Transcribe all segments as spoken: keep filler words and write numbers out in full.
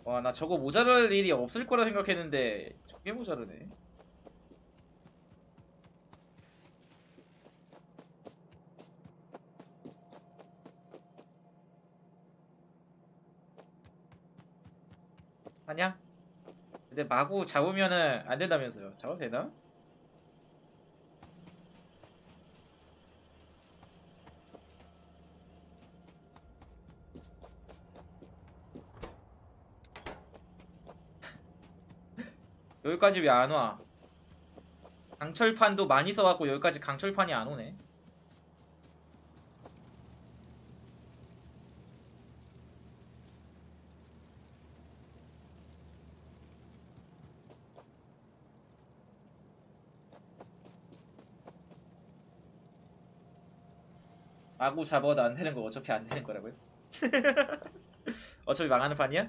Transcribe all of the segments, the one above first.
와, 나 저거 모자랄 일이 없을 거라 생각했는데 저게 모자르네. 아냐? 근데 마구 잡으면은 안 된다면서요. 잡아도 되나? 여기까지 왜 안 와? 강철판도 많이 써갖고 여기까지 강철판이 안 오네. 마구 잡아도 안 되는 거 어차피 안 되는 거라고요? 어차피 망하는 판이야?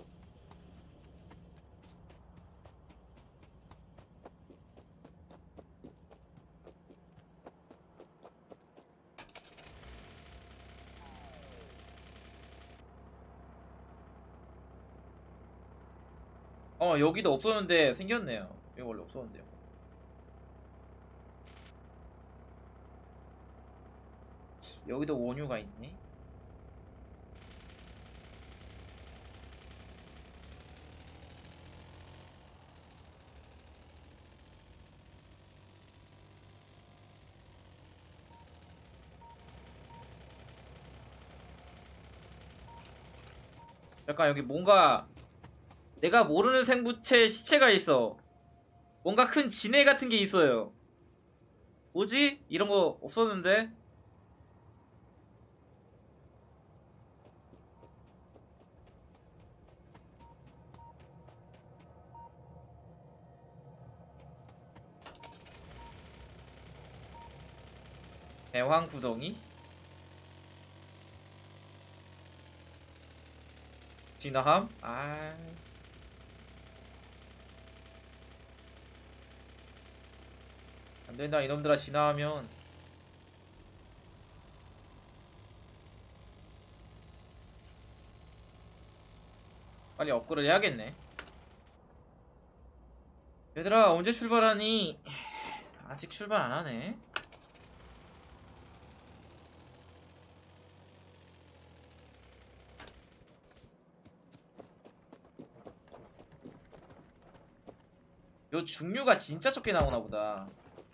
어, 여기도 없었는데 생겼네요. 여기 원래 없었는데요. 여기도 원유가 있네. 약간 여기 뭔가 내가 모르는 생물체 시체가 있어. 뭔가 큰 진해 같은 게 있어요. 뭐지? 이런 거 없었는데? 대황구덩이? 진화함? 아, 안된다 이놈들아. 진화하면 빨리 업그레이드 해야겠네. 얘들아 언제 출발하니? 아직 출발 안하네. 요 중류가 진짜 적게 나오나보다.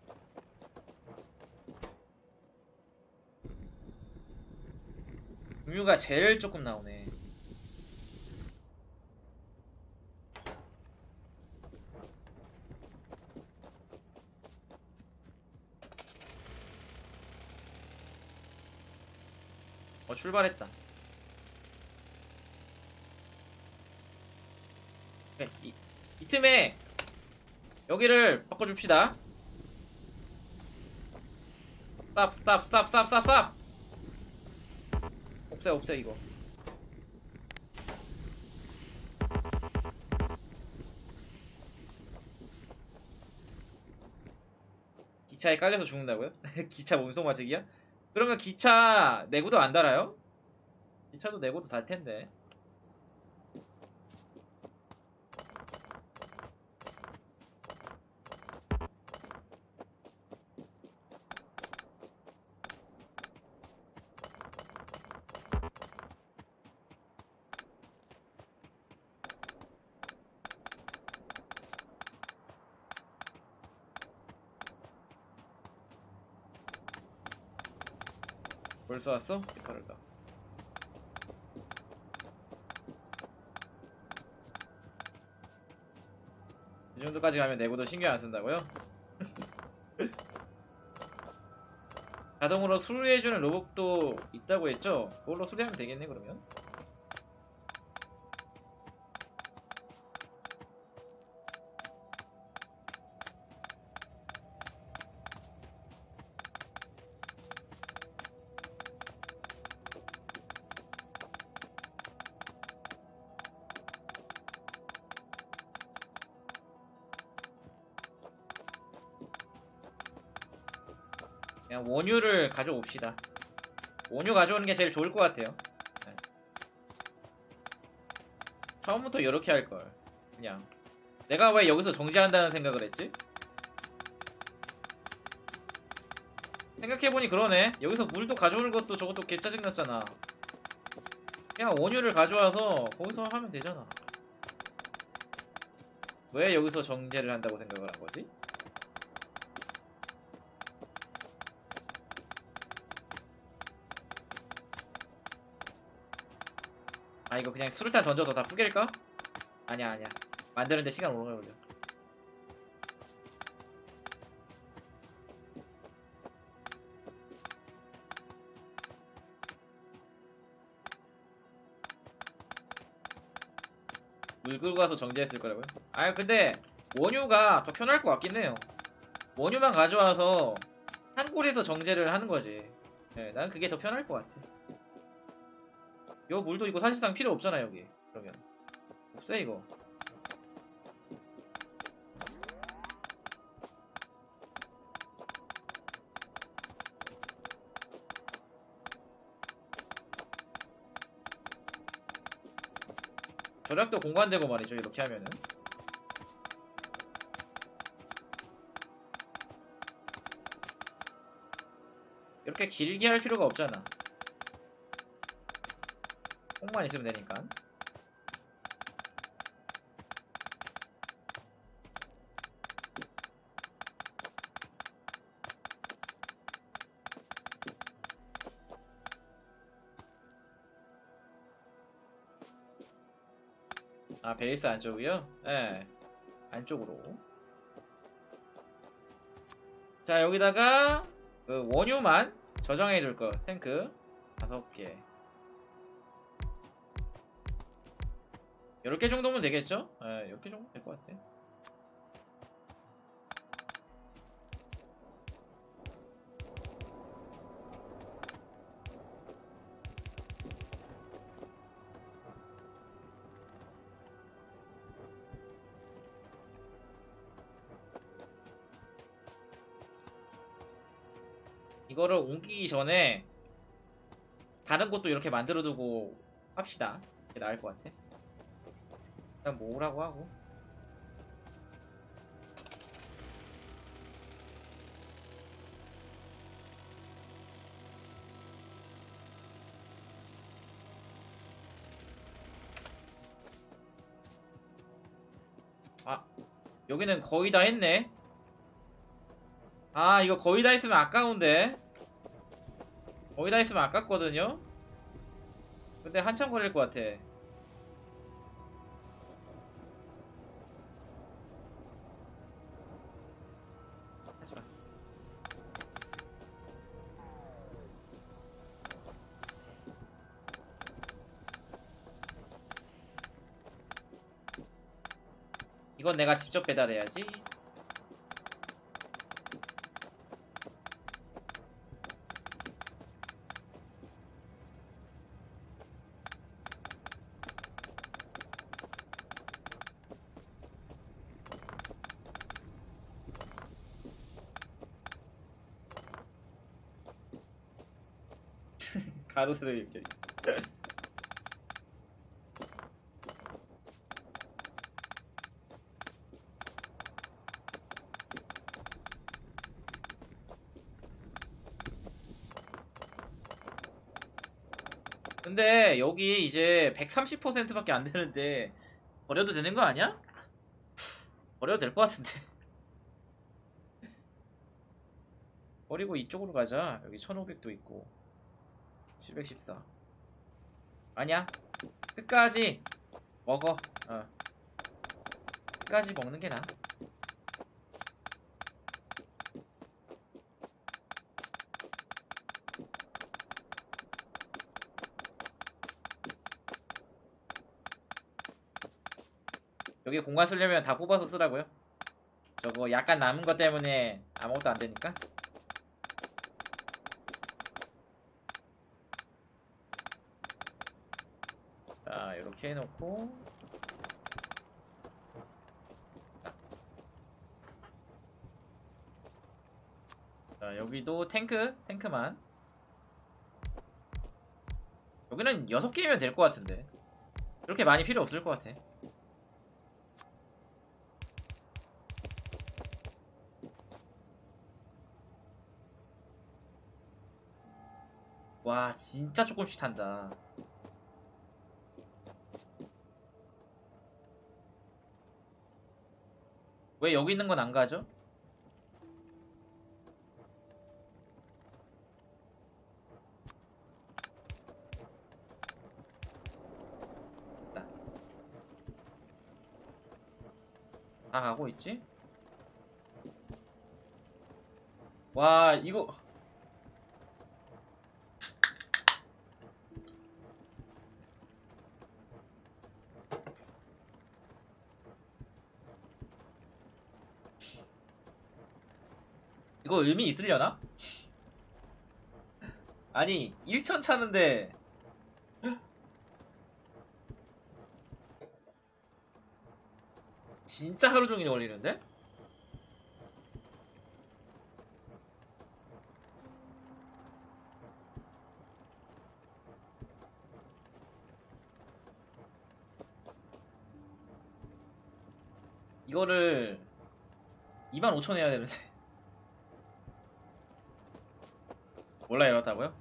중류가 제일 조금 나오네. 어, 출발했다. 네, 이, 이 틈에 여기를 바꿔줍시다. 스탑 스탑 스탑 스탑 스탑 스탑. 없애 없애 이거. 기차에 깔려서 죽는다고요? 기차 몸속 맞추기야? 그러면 기차 내구도 안 달아요? 기차도 내구도 달 텐데. 벌써 왔어? 기다려다. 이 정도까지 가면 내구도 신경 안 쓴다고요? 자동으로 수리해주는 로봇도 있다고 했죠? 그걸로 수리하면 되겠네 그러면? 그냥 원유를 가져옵시다. 원유 가져오는 게 제일 좋을 것 같아요. 네. 처음부터 이렇게 할걸. 그냥 내가 왜 여기서 정지한다는 생각을 했지? 생각해보니 그러네. 여기서 물도 가져오는 것도 저것도 개 짜증났잖아. 그냥 원유를 가져와서 거기서 하면 되잖아. 왜 여기서 정제를 한다고 생각을 한 거지? 아 이거 그냥 수류탄 던져서 다 부갤까? 아니야 아니야. 만드는데 시간 오래 걸려. 물 끌고 가서 정지했을 거라고요? 아 근데 원유가 더 편할 것 같긴 해요. 원유만 가져와서 한 곳에서 정제를 하는 거지. 네, 난 그게 더 편할 것 같아. 요 물도 이거 사실상 필요 없잖아 여기. 그러면 없어 이거. 절약도 공간되고 말이죠 이렇게 하면은. 이렇게 길게 할 필요가 없잖아. 콩만 있으면 되니까. 아 베이스 안쪽이요? 네 안쪽으로. 자 여기다가 그 원유만 저장해 둘거 탱크 다섯 개. 이렇게 정도면 되겠죠? 네 이렇게 정도면 될 것 같아. 이거를 옮기기 전에 다른 곳도 이렇게 만들어두고 합시다. 그게 나을 것 같아. 일단 모으라고 하고. 아 여기는 거의 다 했네. 아 이거 거의 다 했으면 아까운데. 거의 다 했으면 아깝거든요. 근데 한참 걸릴 것 같아. 하지마. 이건 내가 직접 배달해야지. 가로수를 이렇게. 근데 여기 이제 백삼십 퍼센트밖에 안 되는데 버려도 되는 거 아니야? 버려도 될 것 같은데. 버리고 이쪽으로 가자. 여기 천오백도 있고 칠백십사. 아니야 끝까지 먹어. 어. 끝까지 먹는 게 나아. 여기 공간 쓰려면 다 뽑아서 쓰라고요? 저거 약간 남은 것 때문에 아무것도 안 되니까. 자 이렇게 해놓고 자 여기도 탱크 탱크만. 여기는 여섯 개면 될 것 같은데. 그렇게 많이 필요 없을 것 같아. 와 진짜 조금씩 탄다. 왜 여기 있는 건 안 가죠? 다 가고 있지? 와 이거 이거 의미 있으려나? 아니 일천 차는데 진짜 하루 종일 걸리는데? 이거를 이만 오천 해야 되는데 몰라 이렇다고요?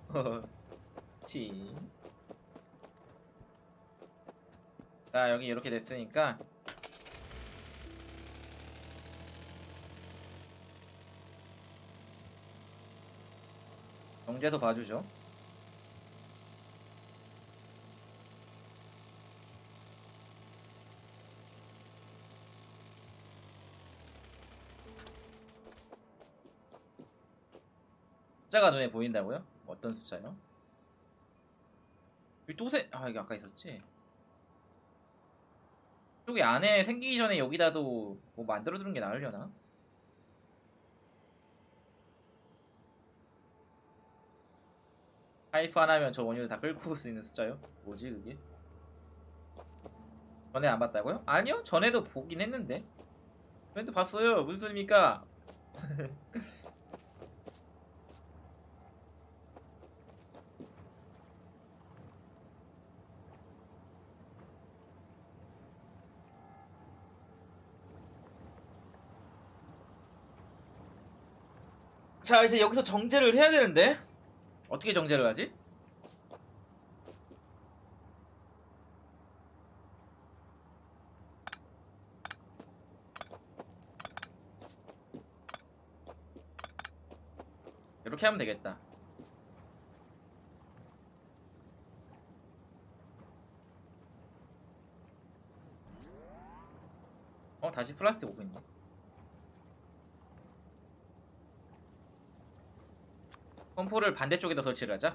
치. 자 여기 이렇게 됐으니까 정제소 봐주죠. 숫자가 눈에 보인다고요? 어떤 숫자요? 여기 또세 아 이게 아까 있었지? 이쪽에 안에 생기기 전에 여기다도 뭐 만들어두는 게 나으려나? 파이프 하나면 저 원유를 다 끌고 올 수 있는 숫자요? 뭐지 그게? 전에 안 봤다고요? 아니요 전에도 보긴 했는데 전에도 봤어요. 무슨 소리입니까? 자 이제 여기서 정제를 해야 되는데 어떻게 정제를 하지? 이렇게 하면 되겠다. 어 다시 플라스틱 오고 있네. 펌프를 반대쪽에다 설치를 하자.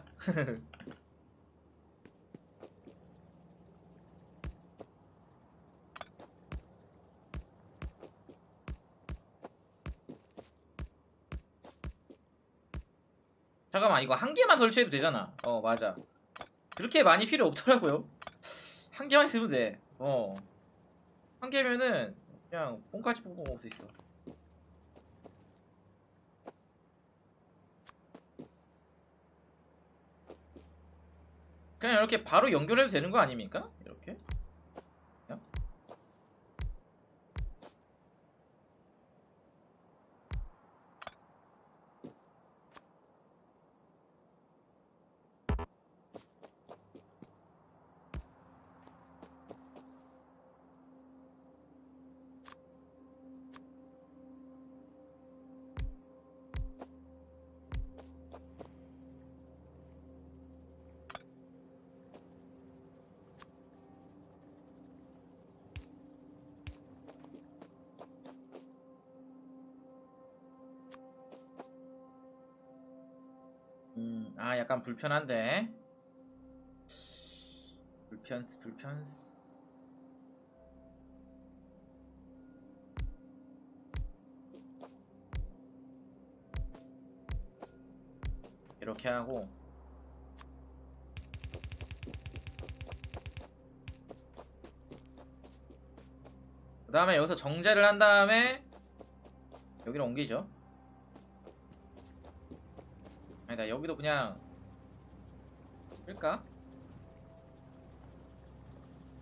잠깐만 이거 한 개만 설치해도 되잖아. 어 맞아. 그렇게 많이 필요 없더라고요. 한 개만 있으면 돼. 어. 한 개면은 그냥 뽕까지 뽑아 먹을 수 있어. 그냥 이렇게 바로 연결해도 되는 거 아닙니까? 이렇게. 그냥? 음, 아 약간 불편한데. 불편 불편. 이렇게 하고 그 다음에 여기서 정제를 한 다음에 여기로 옮기죠. 아니다 여기도 그냥 끌까?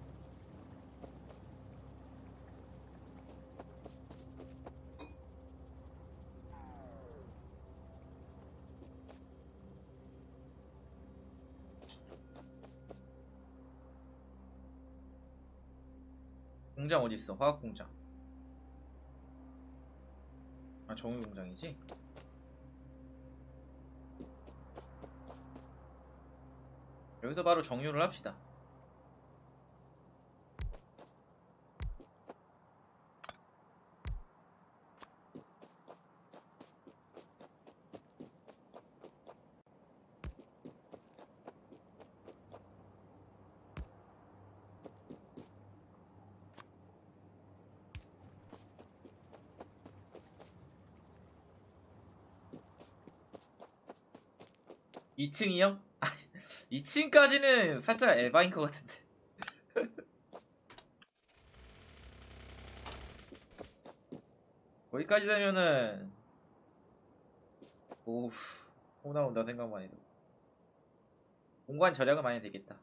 공장 어딨어? 화학 공장. 아, 정유 공장이지? 여기서 바로 정유를 합시다. 이 층이요? 이 층까지는 살짝 에바인 것 같은데. 거기까지 되면은 오우 호 나온다 생각만 해도 공간 절약은 많이 되겠다.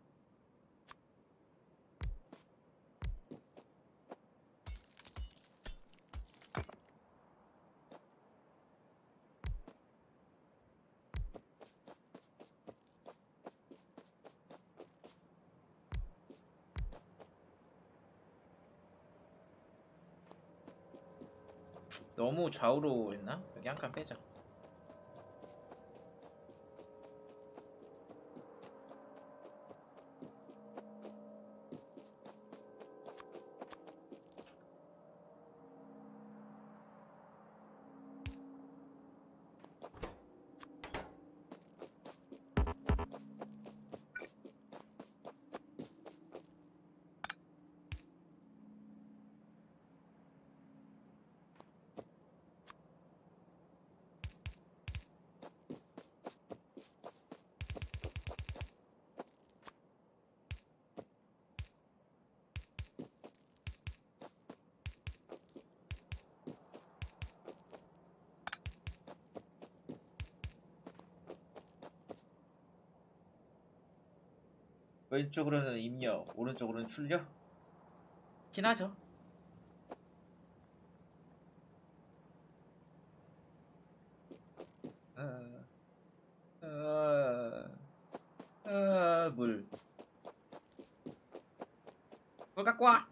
너무 좌우로 했나? 여기 한 칸 빼자. 왼쪽으로는 입력, 오른쪽으로는 출력? 긴 하죠. 아, 아, 아, 물. 물 갖고 와!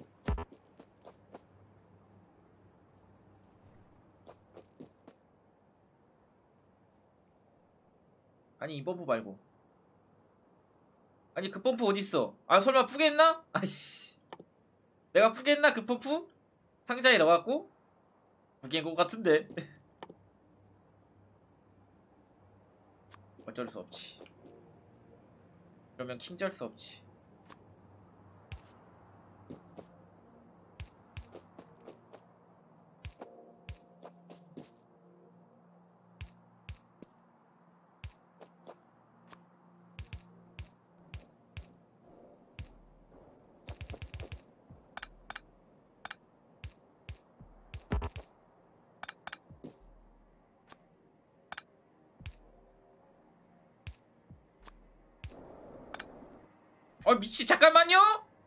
아니, 이 펌프 말고. 아니, 그 펌프 어딨어? 아, 설마 푸겠나? 아이씨. 내가 푸겠나, 그 펌프? 상자에 넣어갖고? 푸긴 것 같은데. 어쩔 수 없지. 그러면 킹절 수 없지. 아, 미치, 잠깐만요!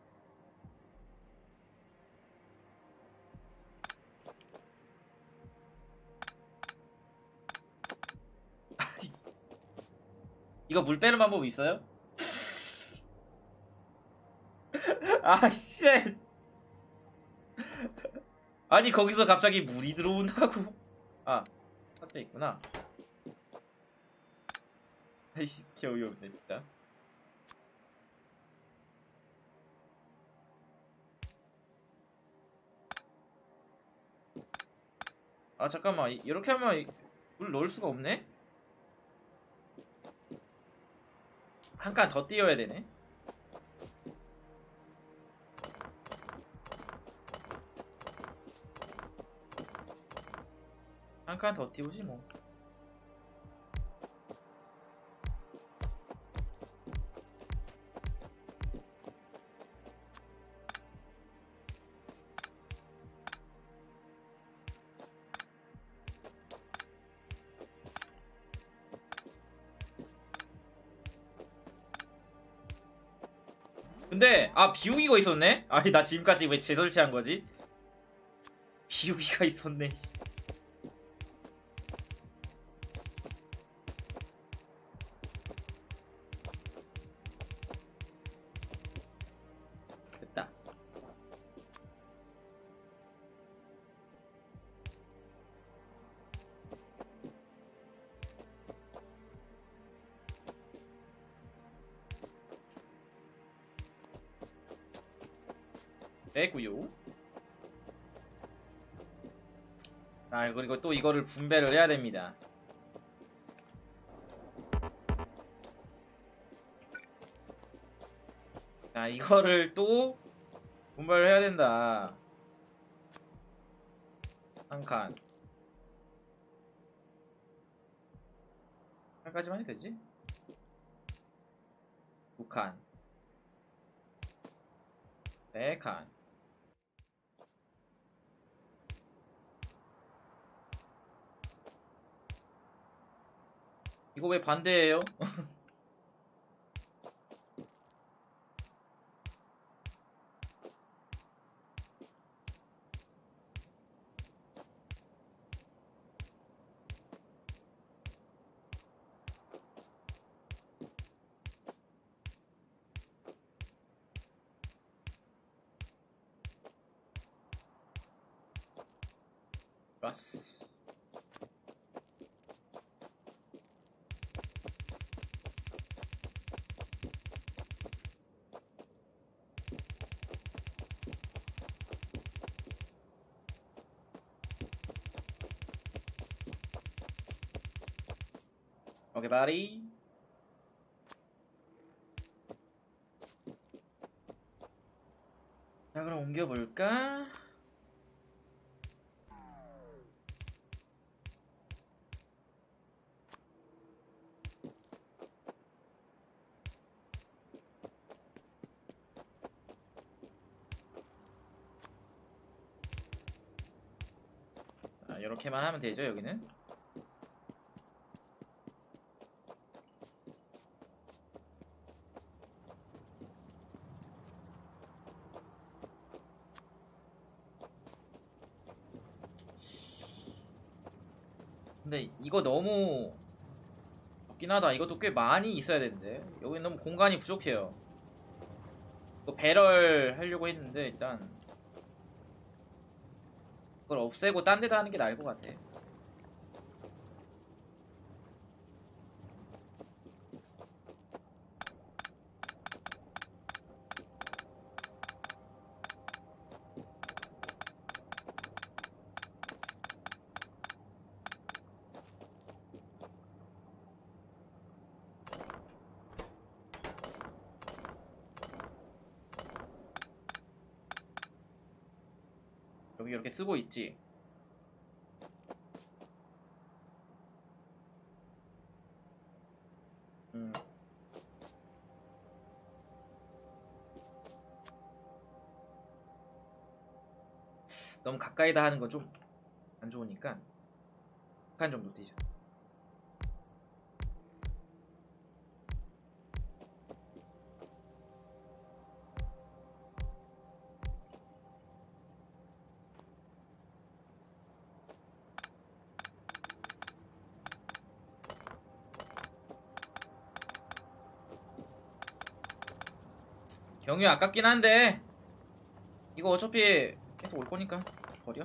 이거 물 빼는 방법 있어요? 아, 쉣. 아니, 거기서 갑자기 물이 들어온다고. 아, 탑재 있구나. 아이씨, 개 어이없네, 진짜. 아, 잠깐만. 이- 이렇게 하면 이- 물 넣을 수가 없네? 한 칸 더 띄워야 되네. 한 칸 더 띄우지 뭐. 근데 아, 비우기가 있었네? 아니, 나 지금까지 왜 재설치한 거지? 비우기가 있었네. 됐다. 됐고요. 아, 그리고 또 이거를 분배를 해야 됩니다. 자, 이거를 또 분배를 해야 된다. 한 칸. 한까지만 해도 되지? 두 칸. 네 칸. 이거 왜 반대예요? 플러스. 오케이, 바리. 자, 그럼 옮겨볼까? 자, 이렇게만 하면 되죠, 여기는? 근데 이거 너무 없긴 하다. 이것도 꽤 많이 있어야 되는데 여기 너무 공간이 부족해요. 이거 배럴 하려고 했는데 일단 그걸 없애고 딴 데다 하는 게 나을 것 같아. 여기 이렇게 쓰고 있지. 음. 너무 가까이다 하는 거 좀 안 좋으니까 한 칸 정도 뛰자. 경유 아깝긴 한데 이거 어차피 계속 올 거니까 버려.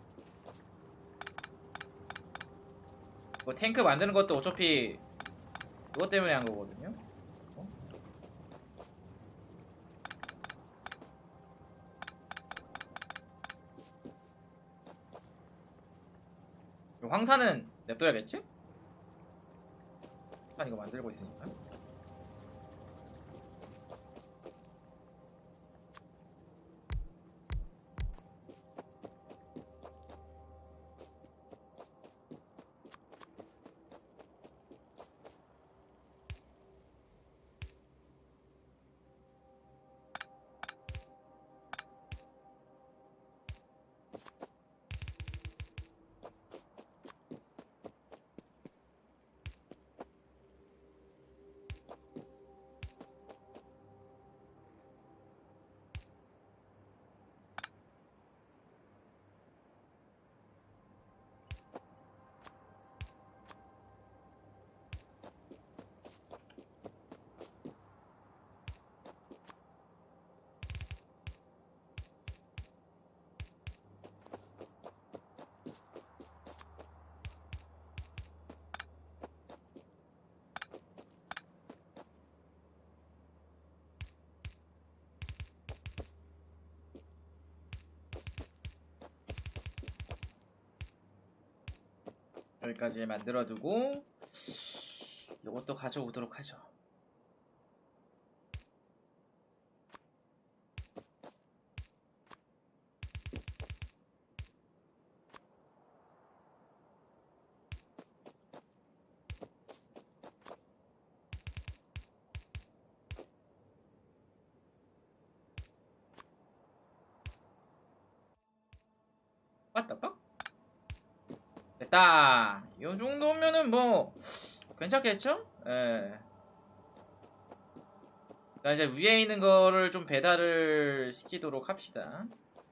뭐 탱크 만드는 것도 어차피 그것 때문에 한 거거든요. 어? 황사는 냅둬야겠지? 한 이거 만들고 있으니까. 여기까지 만들어두고 이것도 가져오도록 하죠. 왔다 까 됐다. 이 정도면은 뭐 괜찮겠죠? 예. 자, 이제 위에 있는 거를 좀 배달을 시키도록 합시다.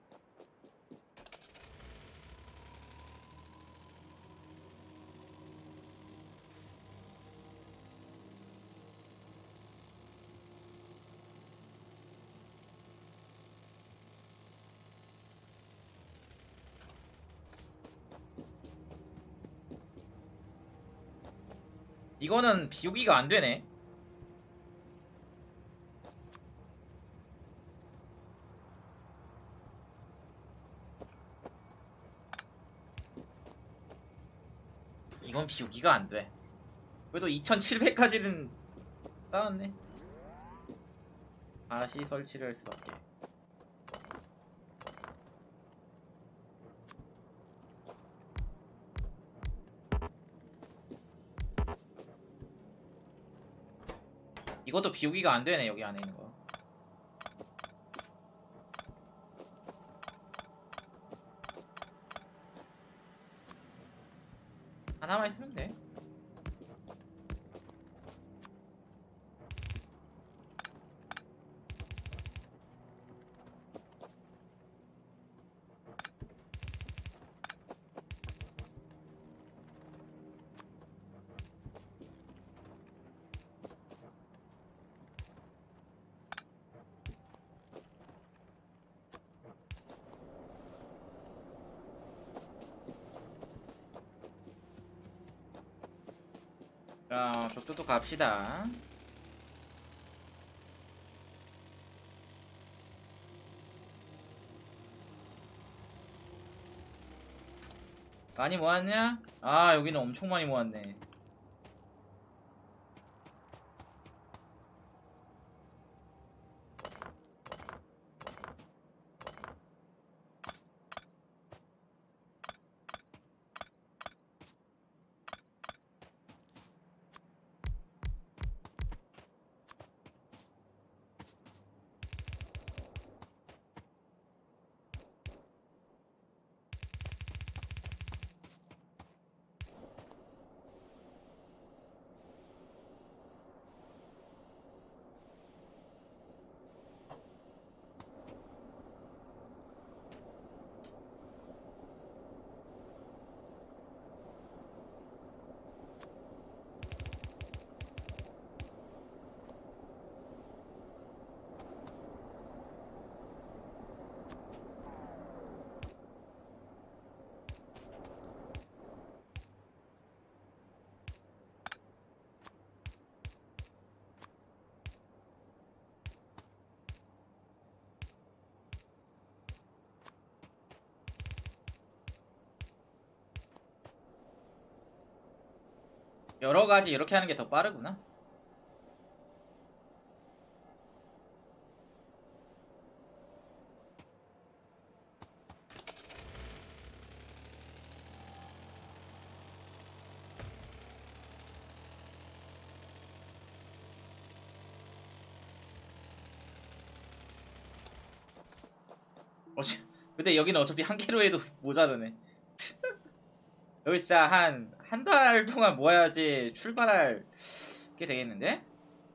이거는 비우기가 안 되네. 이건 비우기가 안 돼. 그래도 이천칠백까지는 쌓았네. 다시 설치를 할 수밖에. 이것도 비우기가 안 되네, 여기 안에 있는 거. 하나만 있으면 돼. 자, 저쪽도 갑시다. 많이 모았냐? 아, 여기는 엄청 많이 모았네. 여러가지 이렇게 하는 게 더 빠르구나. 어차, 근데 여기는 어차피 한 개로 해도 모자르네. 여기 진짜 한, 한 달 동안 모아야지 출발할 게 되겠는데?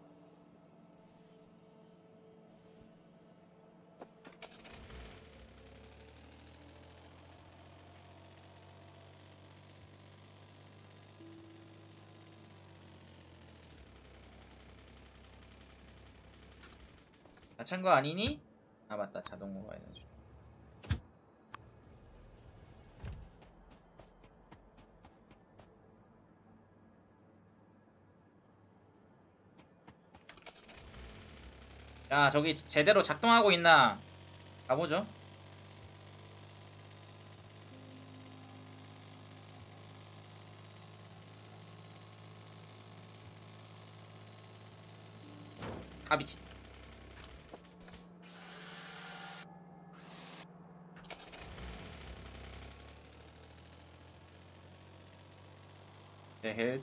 다 찬 거 아니니? 아, 맞다. 자동으로 해야죠. 야, 저기 제대로 작동하고 있나 가보죠. 아 미친. 네.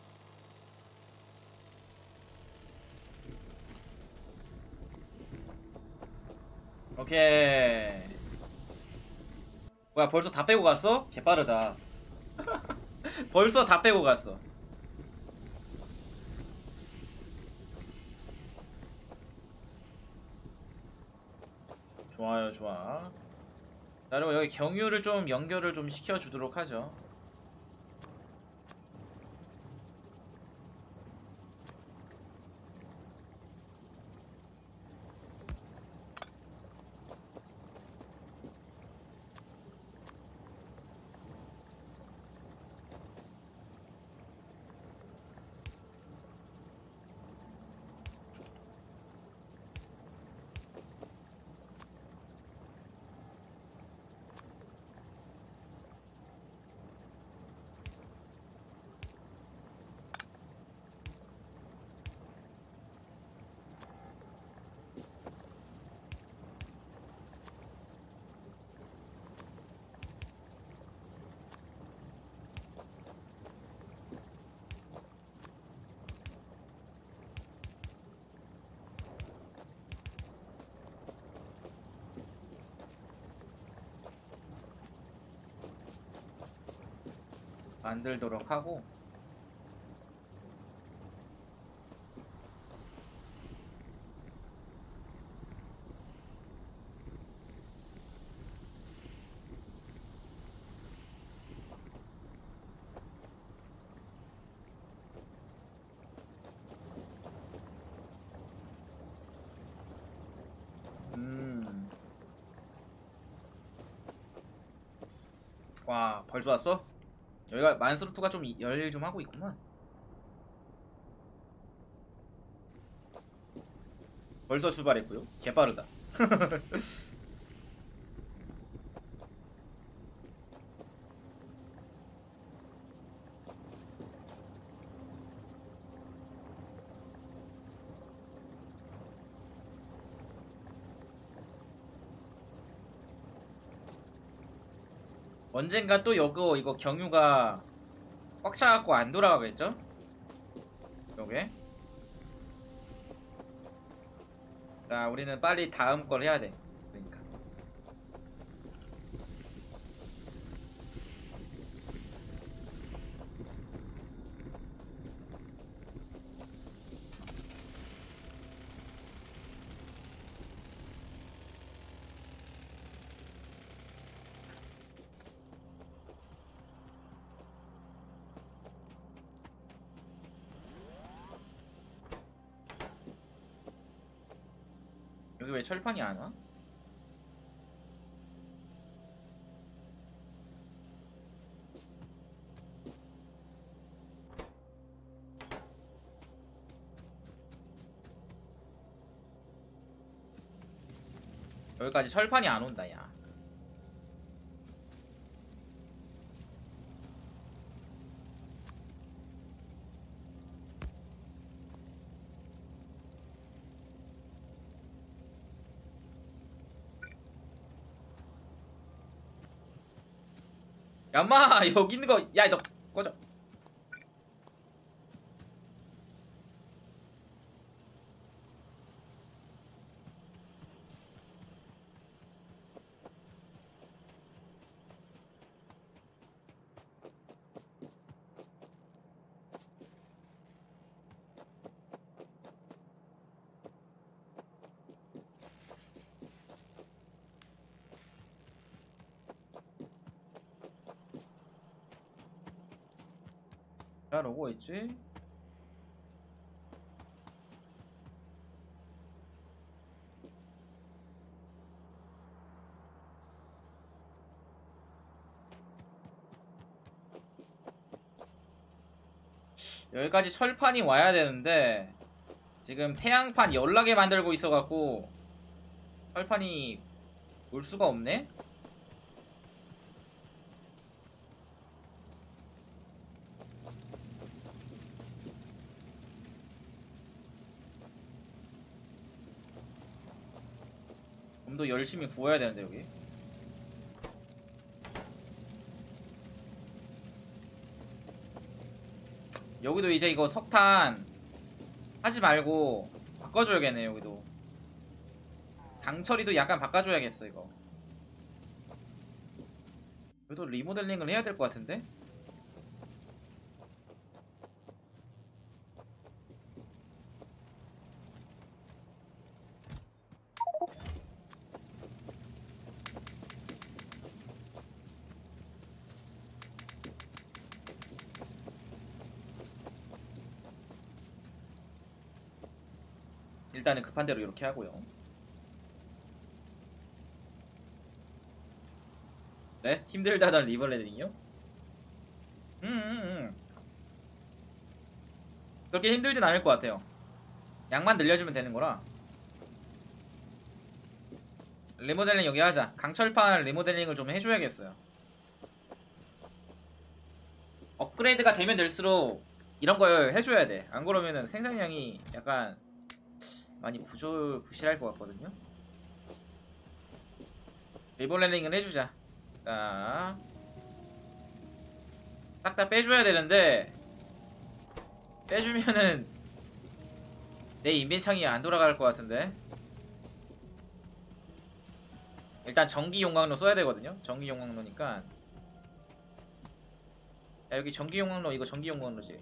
오케이. 뭐야 벌써 다 빼고 갔어? 개빠르다. 벌써 다 빼고 갔어. 좋아요 좋아. 자 그리고 여기 경유를 좀 연결을 좀 시켜주도록 하죠. 만들도록 하고. 음. 와 벌써 왔어? 여기가 만스루트가 좀 열 좀 하고 있구만. 벌써 출발했고요. 개빠르다. 언젠가 또 이거 이거 경유가 꽉 차갖고 안 돌아가겠죠? 요게. 자 우리는 빨리 다음 걸 해야 돼. 그러니까 여기 왜 철판이 안 와? 여기까지 철판이 안 온다 야. 야마 여기 있는 거 야 너 꺼져. 잘 오고 있지? 여기까지 철판이 와야 되는데 지금 태양판 연락에 만들고 있어갖고 철판이 올 수가 없네? 좀 더 열심히 구워야 되는데 여기. 여기도 이제 이거 석탄 하지 말고 바꿔줘야겠네. 여기도 강처리도 약간 바꿔줘야겠어. 이거 여기도 리모델링을 해야 될 것 같은데. 일단은 급한 대로 이렇게 하고요. 네? 힘들다던 리버레딩이요? 음, 음, 음. 그렇게 힘들진 않을 것 같아요. 양만 늘려주면 되는 거라. 리모델링 여기 하자. 강철판 리모델링을 좀 해줘야겠어요. 업그레이드가 되면 될수록 이런 걸 해줘야 돼. 안 그러면은 생산량이 약간 많이 부조, 부실할 것 같거든요. 리모델링을 해주자. 자, 딱 다 빼줘야 되는데 빼주면은 내 인벤창이 안 돌아갈 것 같은데. 일단 전기 용광로 써야 되거든요. 전기 용광로니까. 야, 여기 전기 용광로, 이거 전기 용광로지.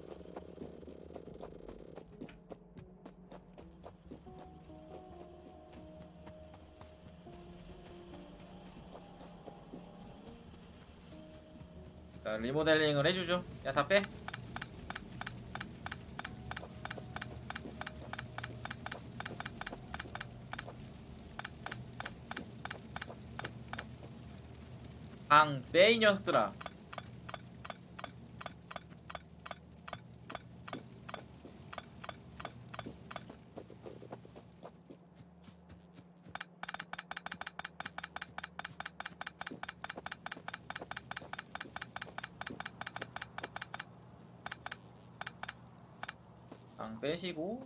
자, 리모델링을 해주죠. 야, 다 빼. 방 빼, 이 녀석들아. 방 빼시고.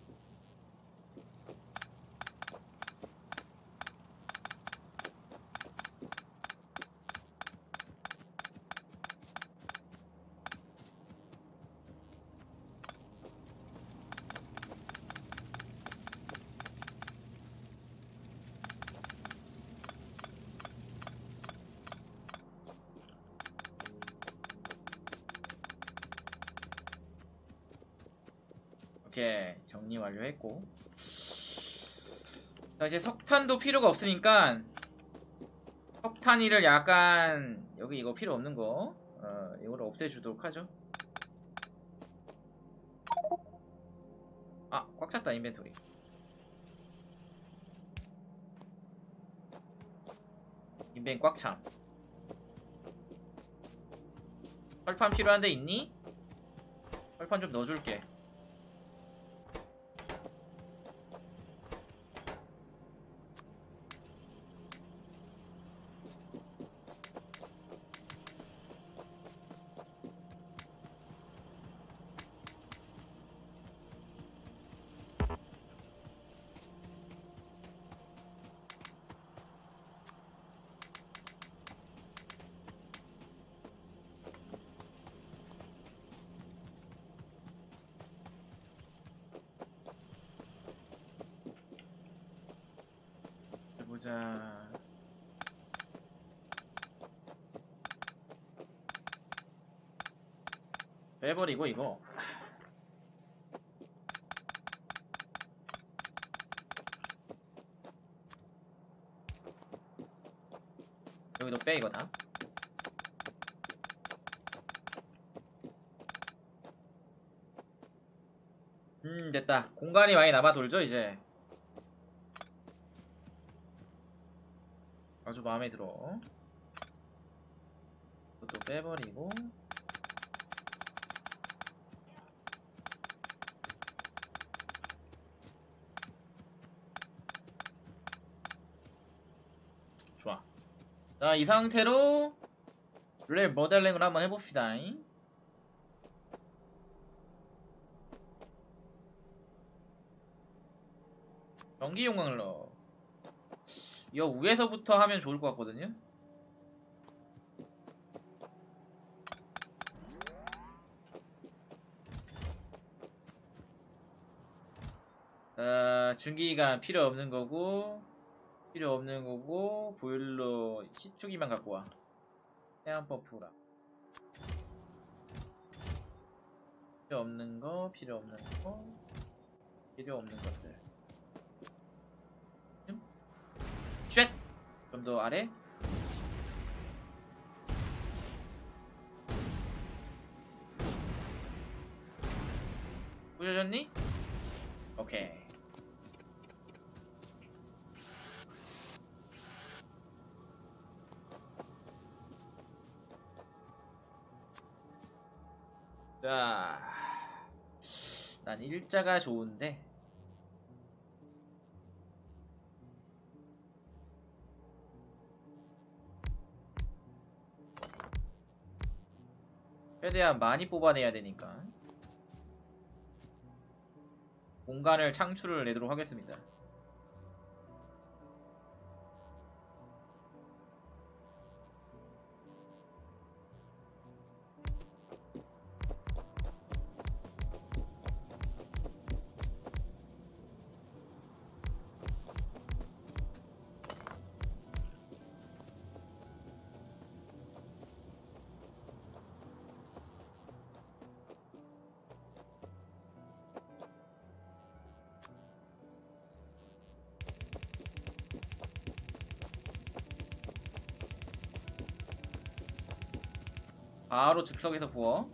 오케이, 정리 완료했고. 자, 이제 석탄도 필요가 없으니까 석탄이를 약간 여기 이거 필요 없는 거 어, 이거를 없애주도록 하죠. 아, 꽉 찼다 인벤토리. 인벤 꽉 참. 철판 필요한 데 있니? 철판 좀 넣어줄게. 보자. 빼버리고 이거. 여기도 빼 이거 다. 음, 됐다. 공간이 많이 남아 돌죠 이제. 아주 마음에 들어. 이것도 빼버리고. 좋아. 자, 이 상태로 랩 모델링을 한번 해봅시다. 전기 용광로. 여 위에서부터 하면 좋을 것 같거든요. 어, 증기기관 필요 없는 거고, 필요 없는 거고, 보일러 시축기만 갖고 와. 해안 펌프랑. 필요 없는 거, 필요 없는 거, 필요 없는 것들. 음? 쉣! 좀 더 아래. 부셔졌니? 오케이. 자, 난 일자가 좋은데. 최대한 많이 뽑아내야 되니까 공간을 창출을 내도록 하겠습니다. 바로 즉석에서 부어.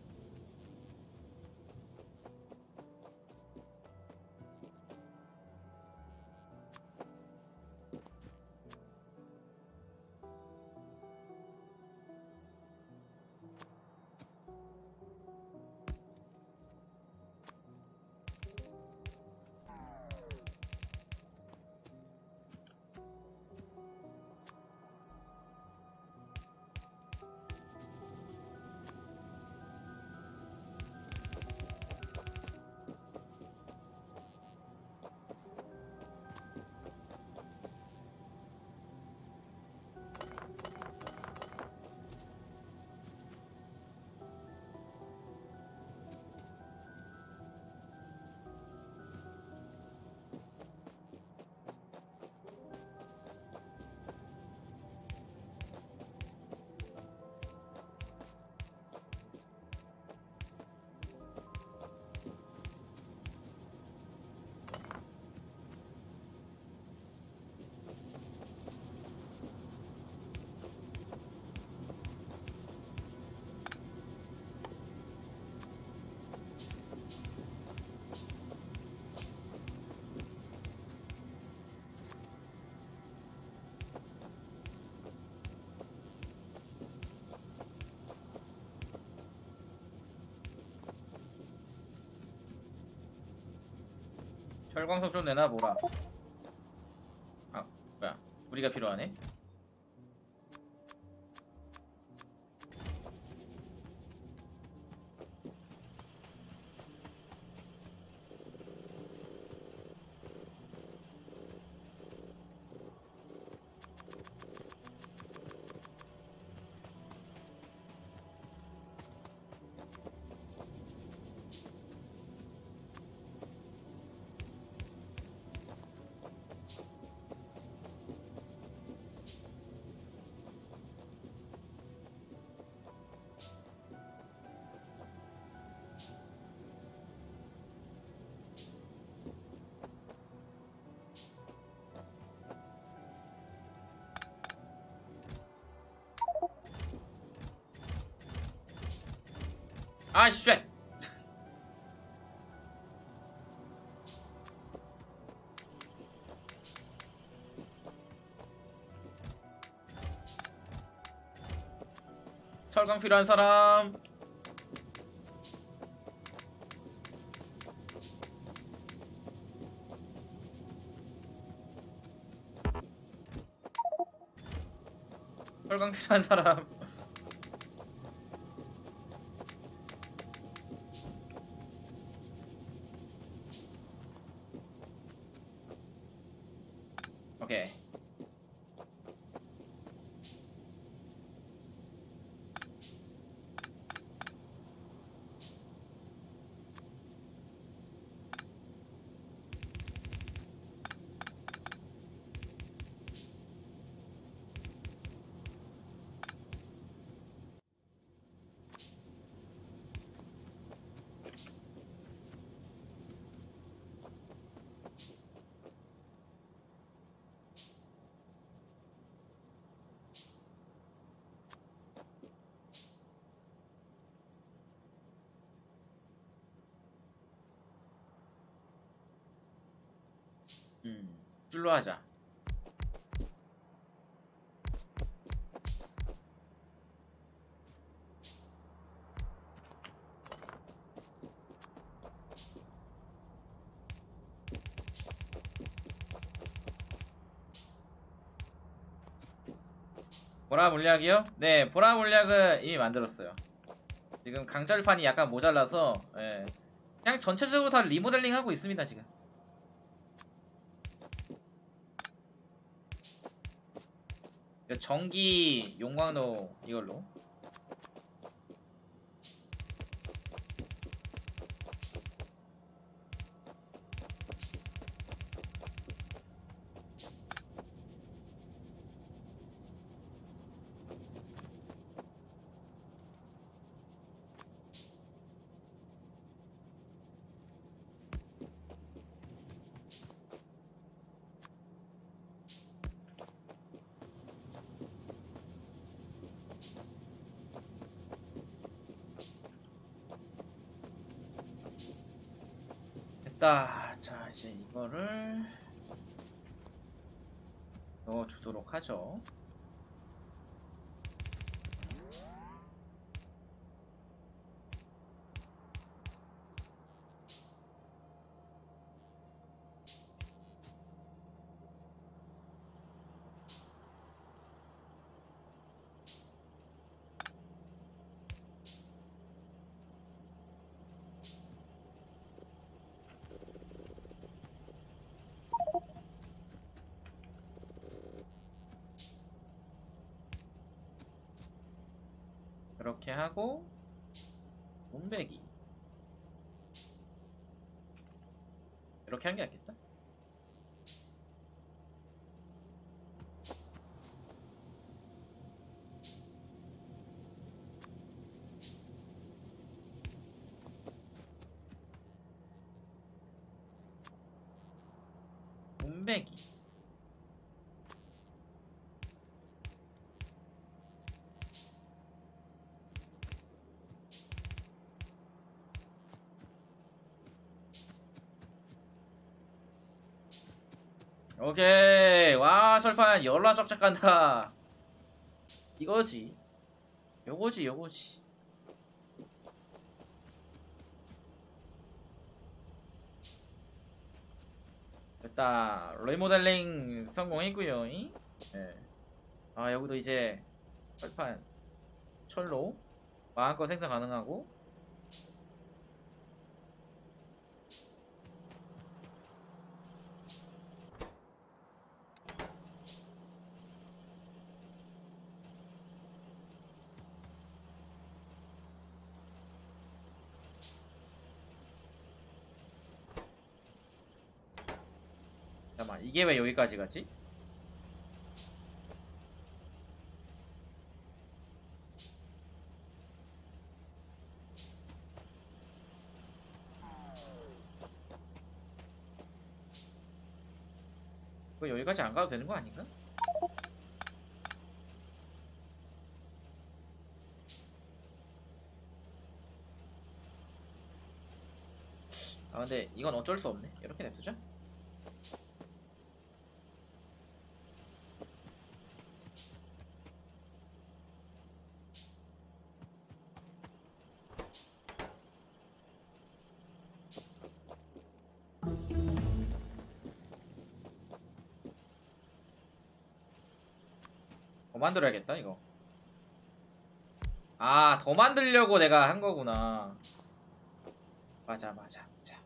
철광석 좀 내놔 보라. 아 뭐야, 우리가 필요하네. 아 쉣. 철강 필요한 사람. 철강 필요한 사람. 오케이. 음, 줄로 하자. 보라 물약이요? 네, 보라 물약은 이미 만들었어요. 지금 강철판이 약간 모자라서 예. 그냥 전체적으로 다 리모델링 하고 있습니다 지금. 전기 용광로 이걸로. 됐다. 자, 이제 이거를 넣어주도록 하죠. 이렇게 하고 몸베기 이렇게 한 게 낫겠다. 몸베기 오케이. 와, 철판 열라 쩍쩍 간다. 이거지. 요거지, 요거지. 됐다. 리모델링 성공했고요. 네. 아, 여기도 이제 철판 철로 마음껏 생산 가능하고. 잠깐만, 이게 왜 여기까지 갔지? 이거 여기까지 안 가도 되는 거 아닌가? 아, 근데 이건 어쩔 수 없네. 이렇게 냅두자. 더 만들어야겠다 이거. 아, 더 만들려고 내가 한 거구나. 맞아 맞아 맞아.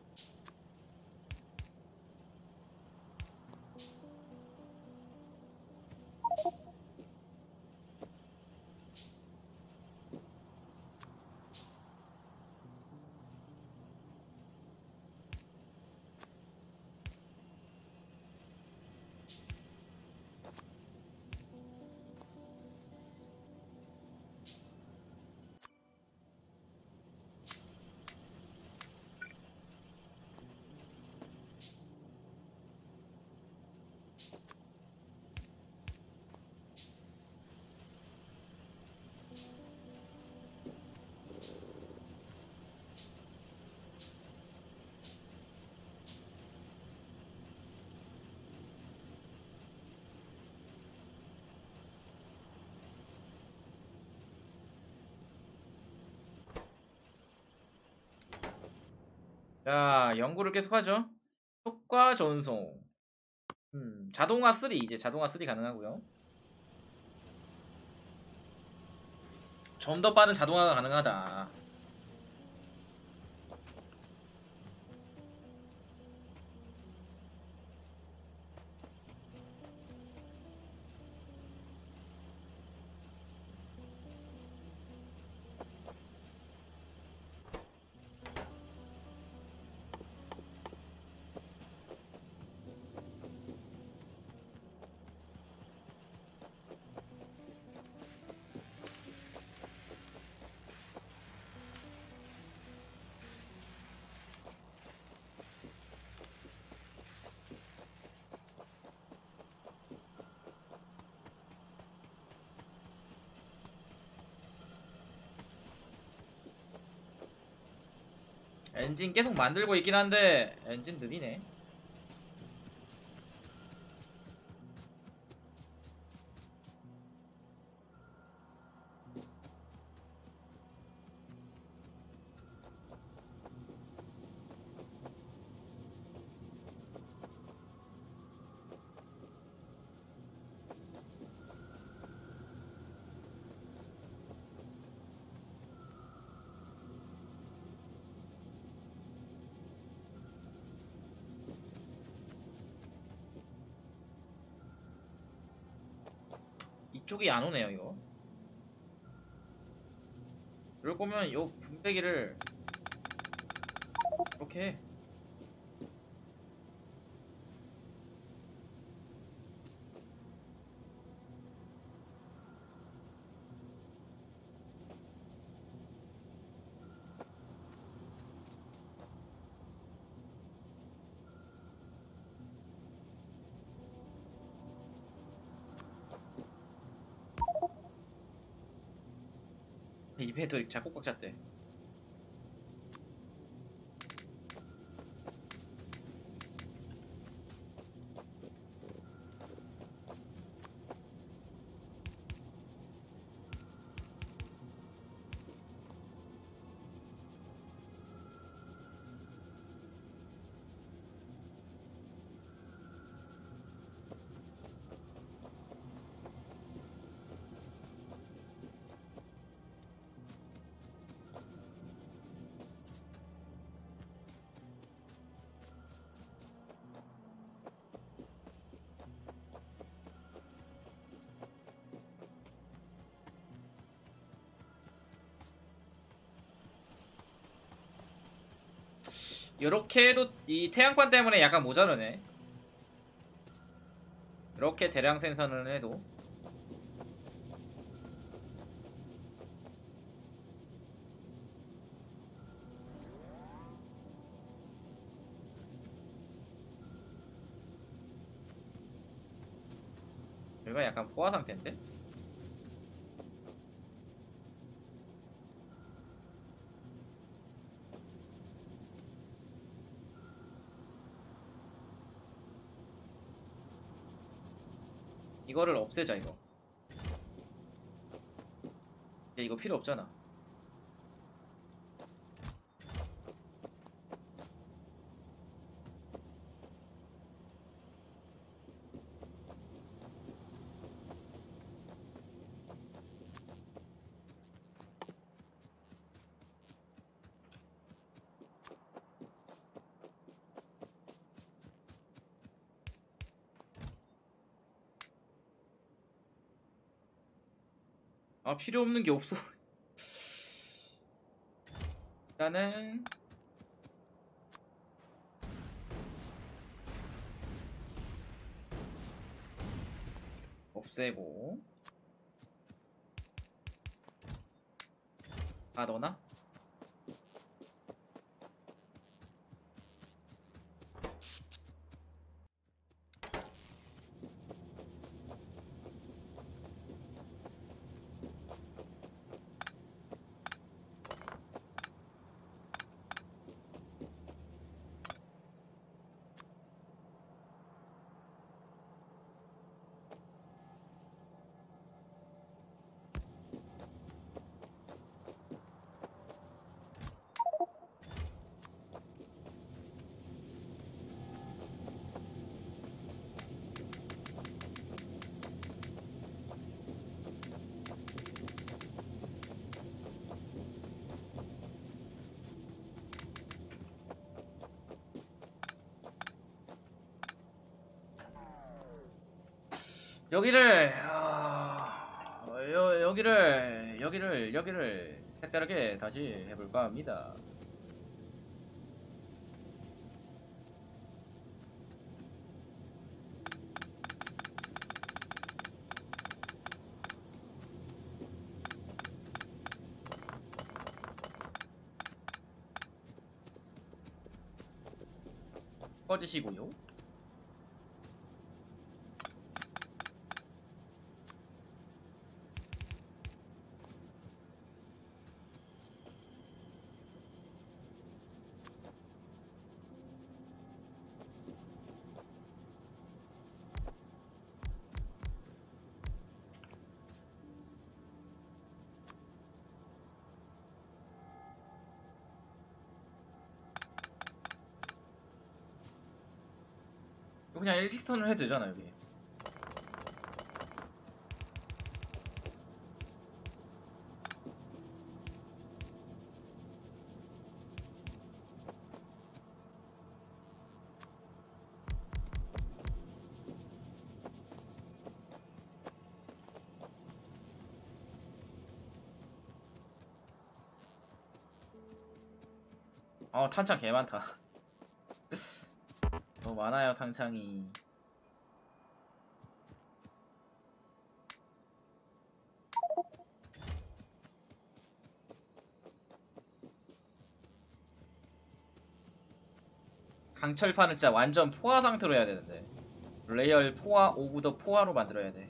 자, 연구를 계속하죠. 효과 전송. 음, 자동화 삼 이제 자동화 삼 가능하고요. 좀 더 빠른 자동화가 가능하다. 엔진 계속 만들고 있긴 한데 엔진 느리네. 이쪽이 안 오네요, 이거. 이럴 거면 요 분배기를 이렇게 해. 입에 더 자꾸 꽉 찼대. 이렇게 해도 이 태양판 때문에 약간 모자르네. 이렇게 대량 생산을 해도. 여기가 약간 포화 상태인데? 이거를 없애자, 이거. 이제 이거 필요 없잖아. 아, 필요 없는 게 없어. 일단은 없애고. 아, 너나? 여기를 어, 여, 여기를 여기를 여기를 색다르게 다시 해볼까 합니다. 꺼지시고요. 그냥 일직선을 해도 되잖아 여기. 어 탄창 개 많다. 너무 많아요 탄창이. 강철판은 진짜 완전 포화 상태로 해야 되는데. 레이얼 포화 오브 더 포화로 만들어야 돼.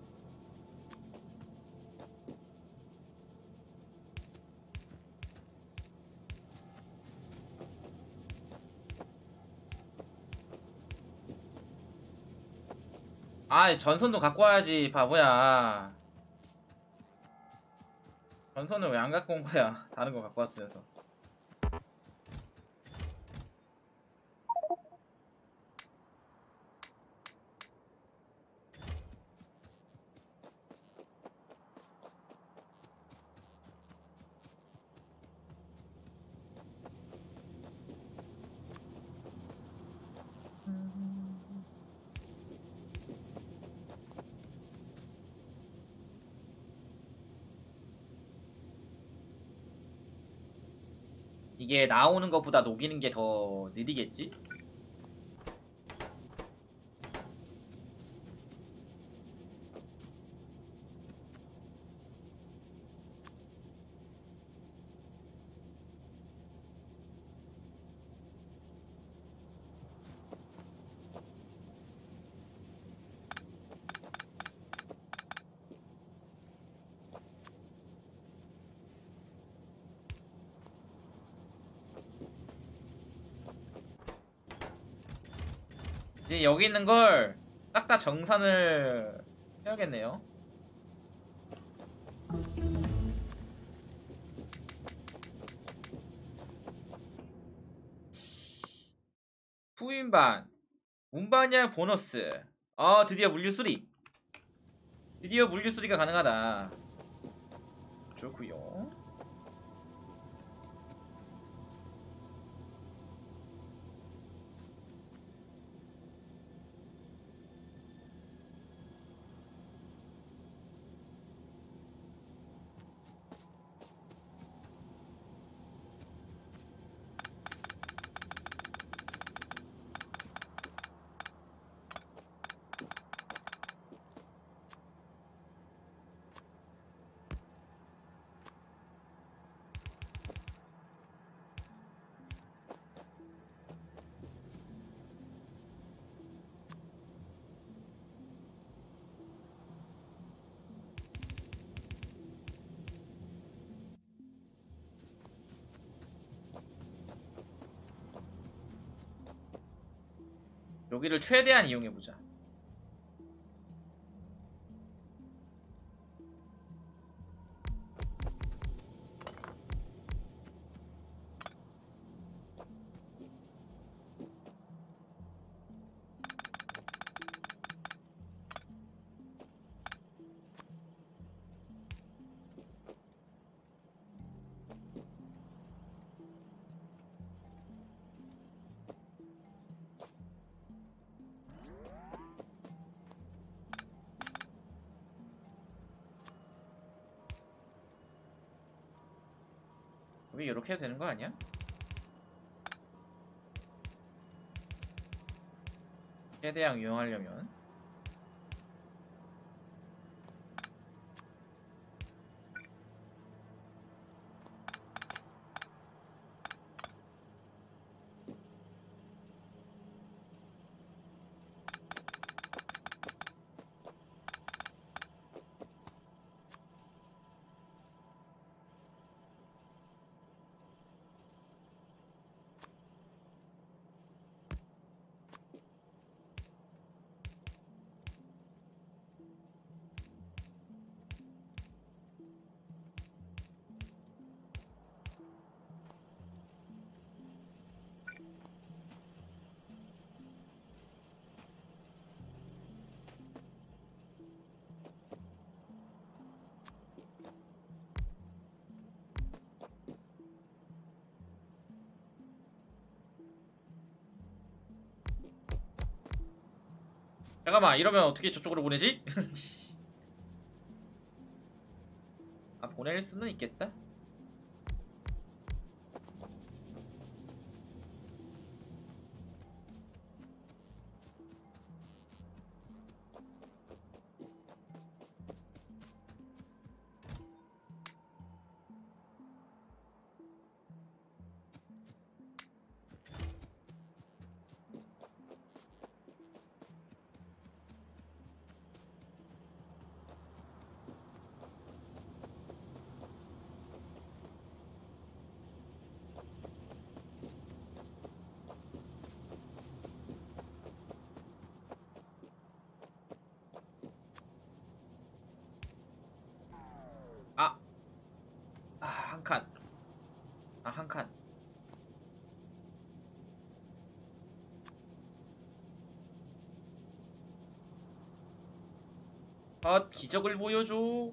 아 전선도 갖고 와야지 바보야. 전선을 왜 안 갖고 온 거야? 다른 거 갖고 왔으면서. 이게 나오는 것보다 녹이는 게 더 느리겠지? 이제 여기 있는 걸 싹 다 정산을 해야겠네요. 후인반 운반량 보너스. 아 드디어 물류 수리. 드디어 물류 수리가 가능하다. 좋구요. 여기를 최대한 이용해보자. 우리 이렇게 해도 되는 거 아니야? 최대한 이용하려면 잠깐만 이러면 어떻게 저쪽으로 보내지? 아 보낼 수는 있겠다. 아! 아, 한 칸. 아, 한 칸. 아, 기적을 보여줘.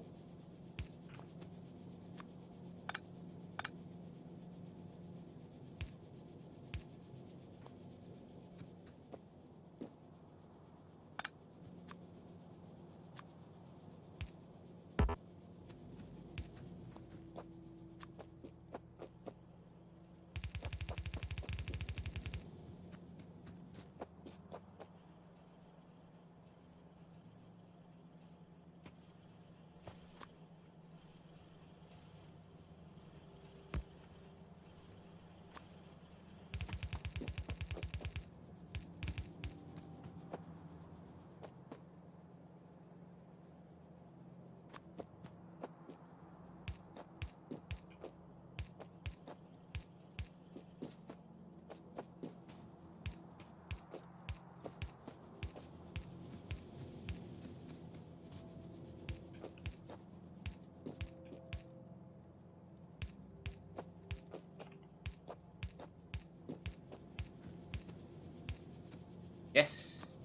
예스.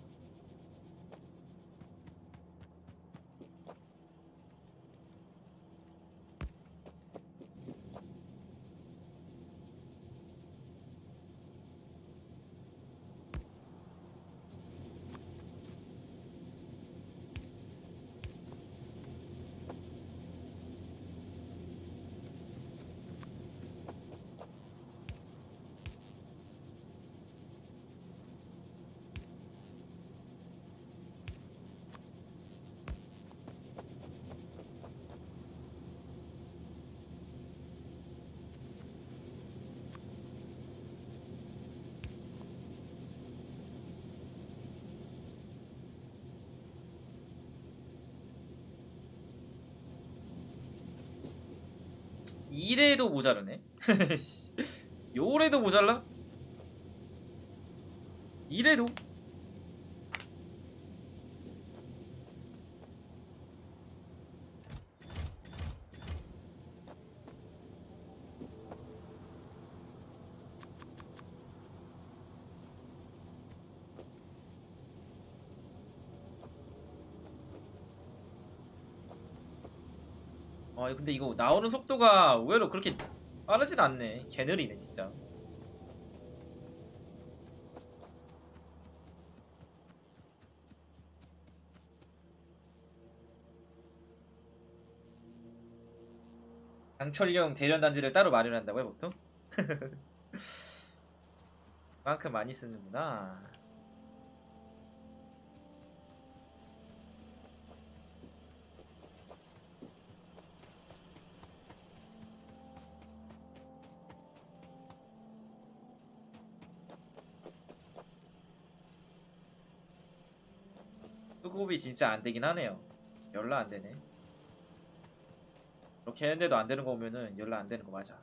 이래도 모자르네. 요래도 모자라? 이래도? 아 근데 이거 나오는 속도가 의외로 그렇게 빠르진 않네. 개느리네 진짜. 강철용 대련단지를 따로 마련한다고요 보통? 그만큼 많이 쓰는구나. 수급이 진짜 안되긴 하네요. 연락 안되네. 이렇게 했는데도 안되는 거 보면은 연락 안되는 거 맞아.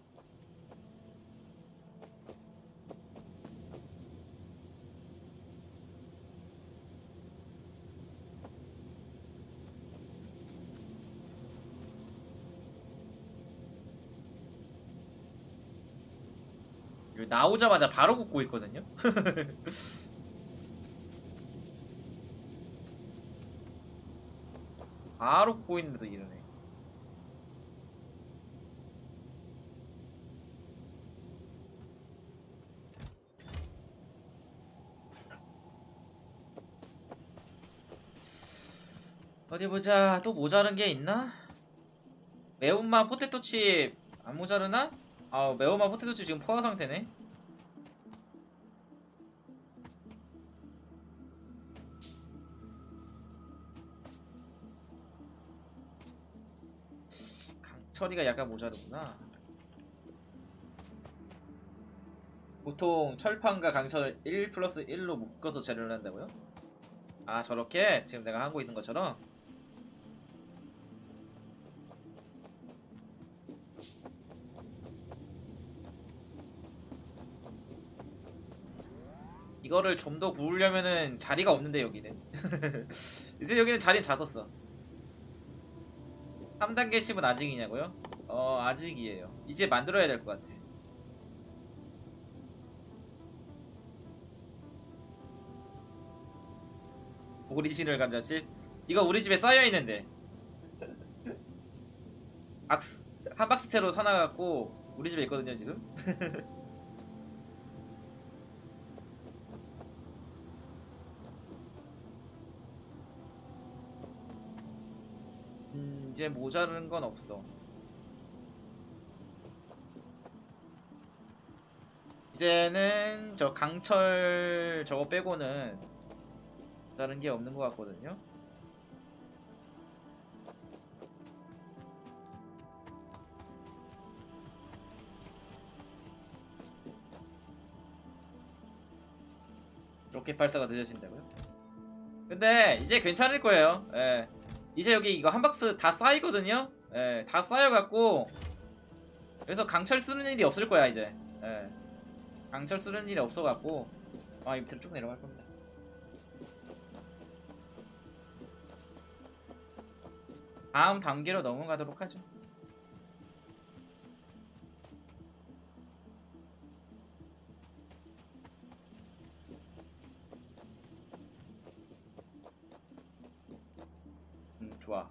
나오자마자 바로 굽고 있거든요. 바로 굽고 있는데도 이러네. 어디 보자. 또 모자른 게 있나? 매운맛 포테토칩 안 모자르나? 아, 매운맛 포테토칩 지금 포화 상태네. 강철이가 약간 모자르구나. 보통 철판과 강철을 일 플러스 일로 묶어서 재료를 한다고요? 아, 저렇게? 지금 내가 하고 있는 것처럼? 이거를 좀 더 구우려면은 자리가 없는데 여기는. 이제 여기는 자리는 잡았어. 삼 단계 칩은 아직이냐고요? 어, 아직이에요. 이제 만들어야 될 것 같아. 오리지널 감자칩? 이거 우리 집에 쌓여있는데. 박스, 한 박스채로 사놔갖고 우리 집에 있거든요 지금. 음, 이제 모자르는 건 없어. 이제는 저 강철 저거 빼고는 다른 게 없는 것 같거든요. 로켓 발사가 늦어진다고요? 근데 이제 괜찮을 거예요. 예. 이제 여기 이거 한 박스 다 쌓이거든요. 예, 다 쌓여갖고 그래서 강철 쓰는 일이 없을 거야 이제. 예. 강철 쓰는 일이 없어갖고 아, 밑으로 쭉 내려갈 겁니다. 다음 단계로 넘어가도록 하죠. 음, 좋아.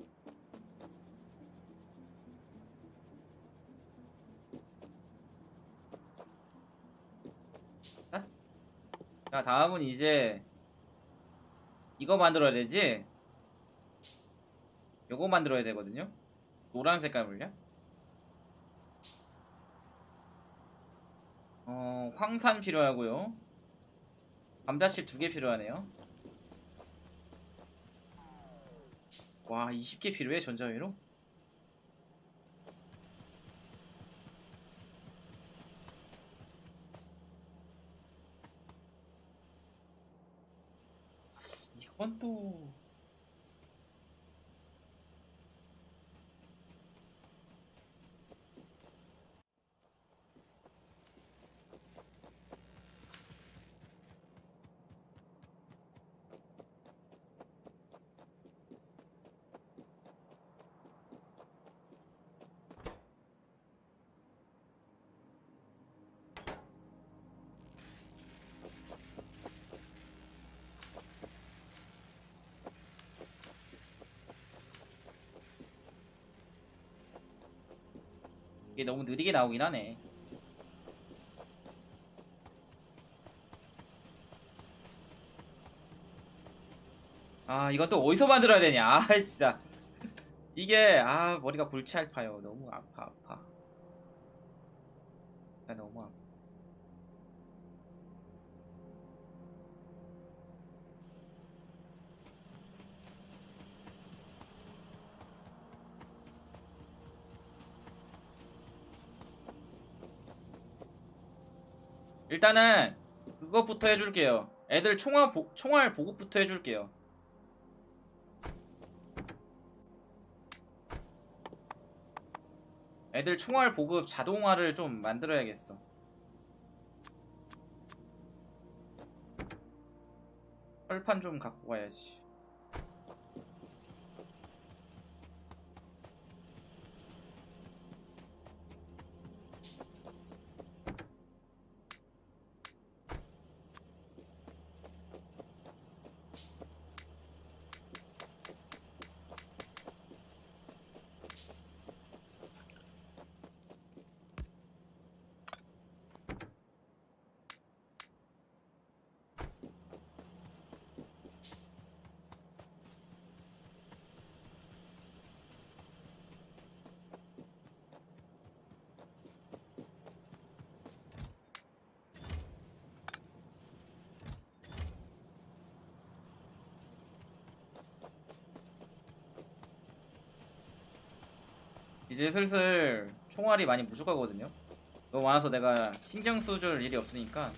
아? 자, 다음은 이제 이거 만들어야 되지? 요거 만들어야 되거든요. 노란 색깔 물량. 어, 황산 필요하고요. 감자칩 두 개 필요하네요. 와, 이십 개 필요해 전자회로? 이건 또 이게 너무 느리게 나오긴 하네. 아, 이건 또 어디서 만들어야 되냐. 아, 진짜 이게 아 머리가 골치 아파요. 너무 아파 아파. 아, 너무 아파. 일단은 그것부터 해줄게요. 애들 총알, 보, 총알 보급부터 해줄게요. 애들 총알 보급 자동화를 좀 만들어야겠어. 철판 좀 갖고 가야지. 이제 슬슬 총알이 많이 부족하거든요. 너무 많아서 내가 신경 써줄 일이 없으니까.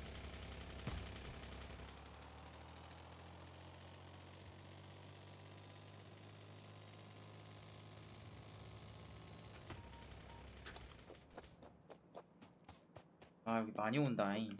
아 여기 많이 온다잉.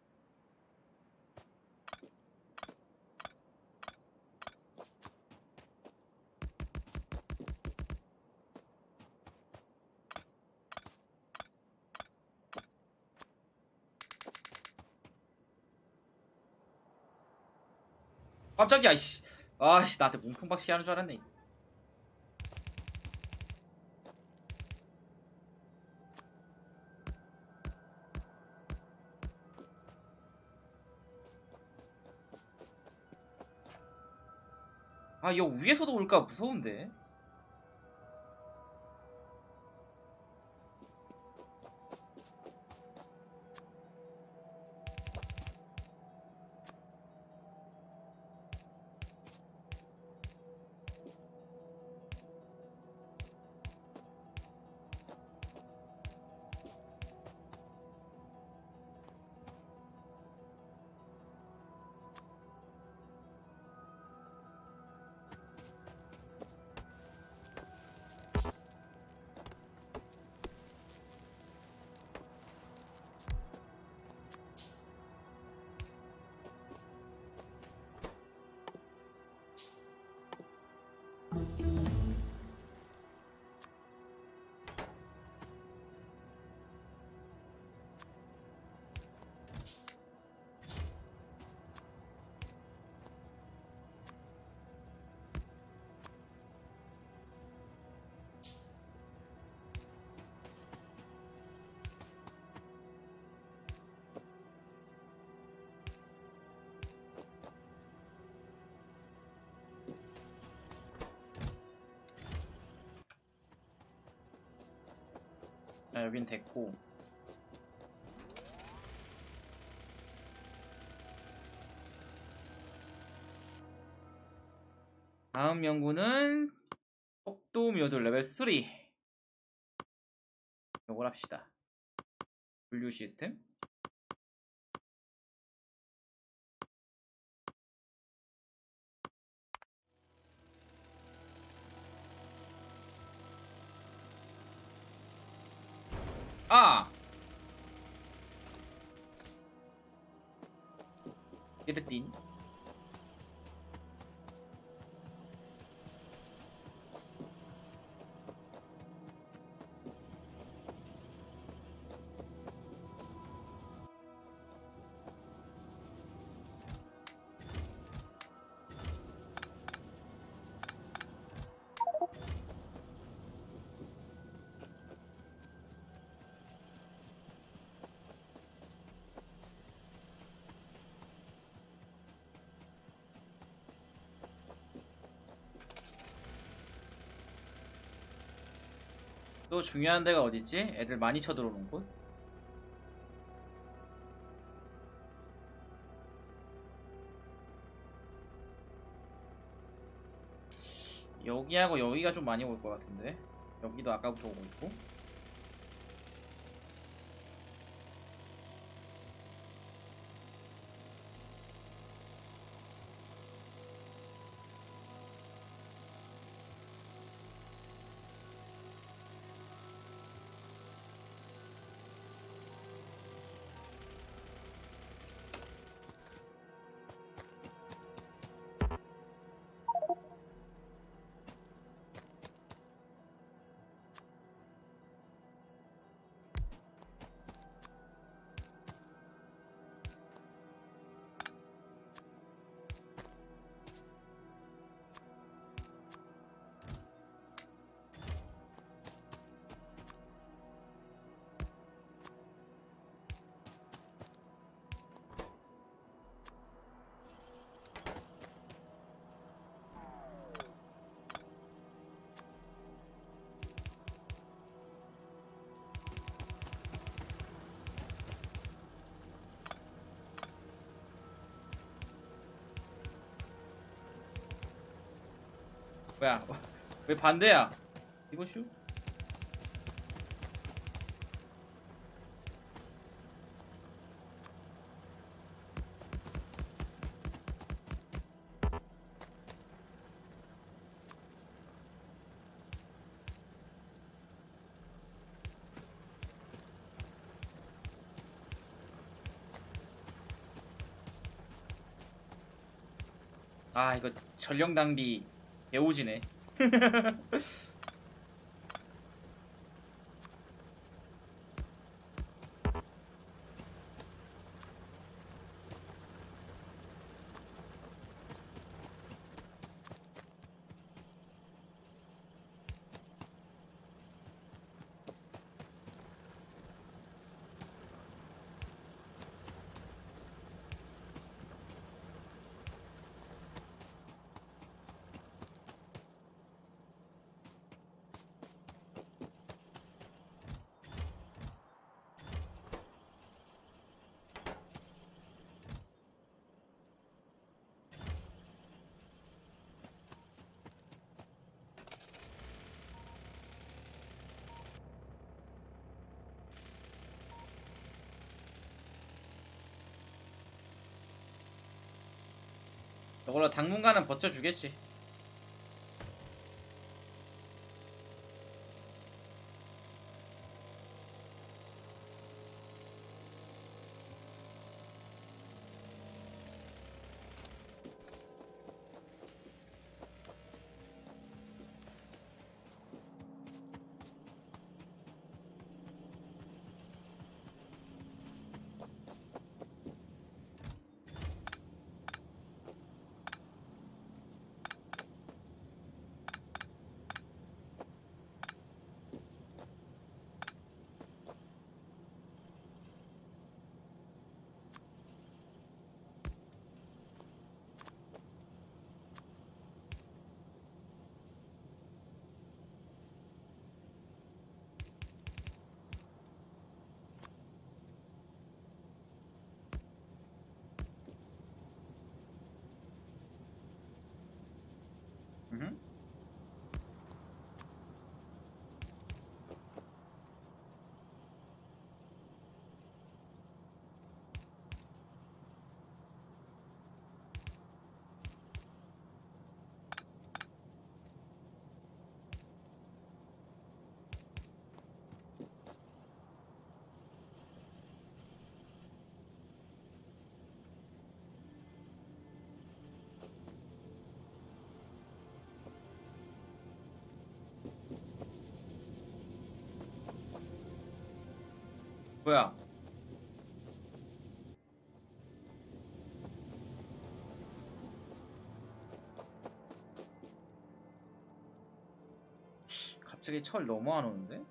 깜짝이야 이씨. 아씨 나한테 뭉텅박씨 하는 줄 알았네. 아 이거 위에서도 올까 무서운데. 자 여긴 됐고. 다음 연구는 속도 묘도 레벨 삼. 요걸 합시다. 분류 시스템. 아! 이랬딘. 또 중요한 데가 어딨지? 애들 많이 쳐들어오는 곳? 여기하고 여기가 좀 많이 올 것 같은데. 여기도 아까부터 오고 있고. 뭐야? 왜 반대야? 이거 슈? 아 이거 전력 낭비 개오지네. 저걸로 당분간은 버텨주겠지. 음. 뭐야? 갑자기 철 너무 안 오는데?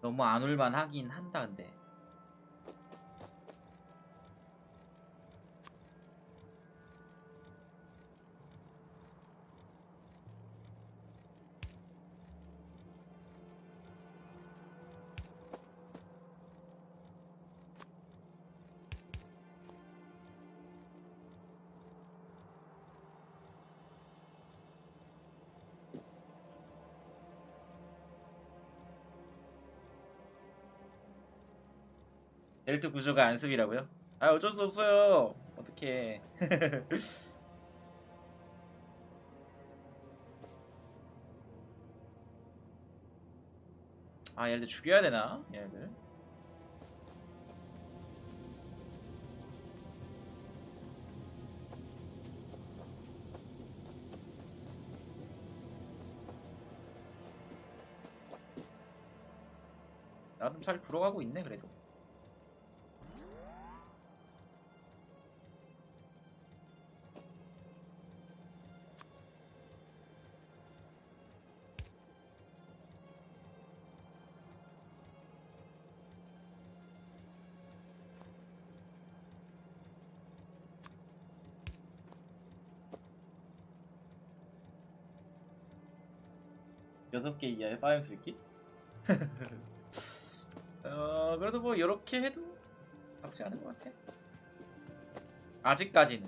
너무 안 올만 하긴 한다 근데. 벨트 구조가 안습이라고요? 아 어쩔 수 없어요. 어떡해. 아 얘네들 죽여야 되나? 얘네들. 나름 잘 굴어가고 있네 그래도. 여섯 개 이하의 파임 수익기? 어 그래도 뭐 이렇게 해도 나쁘지 않은 것 같아. 아직까지는.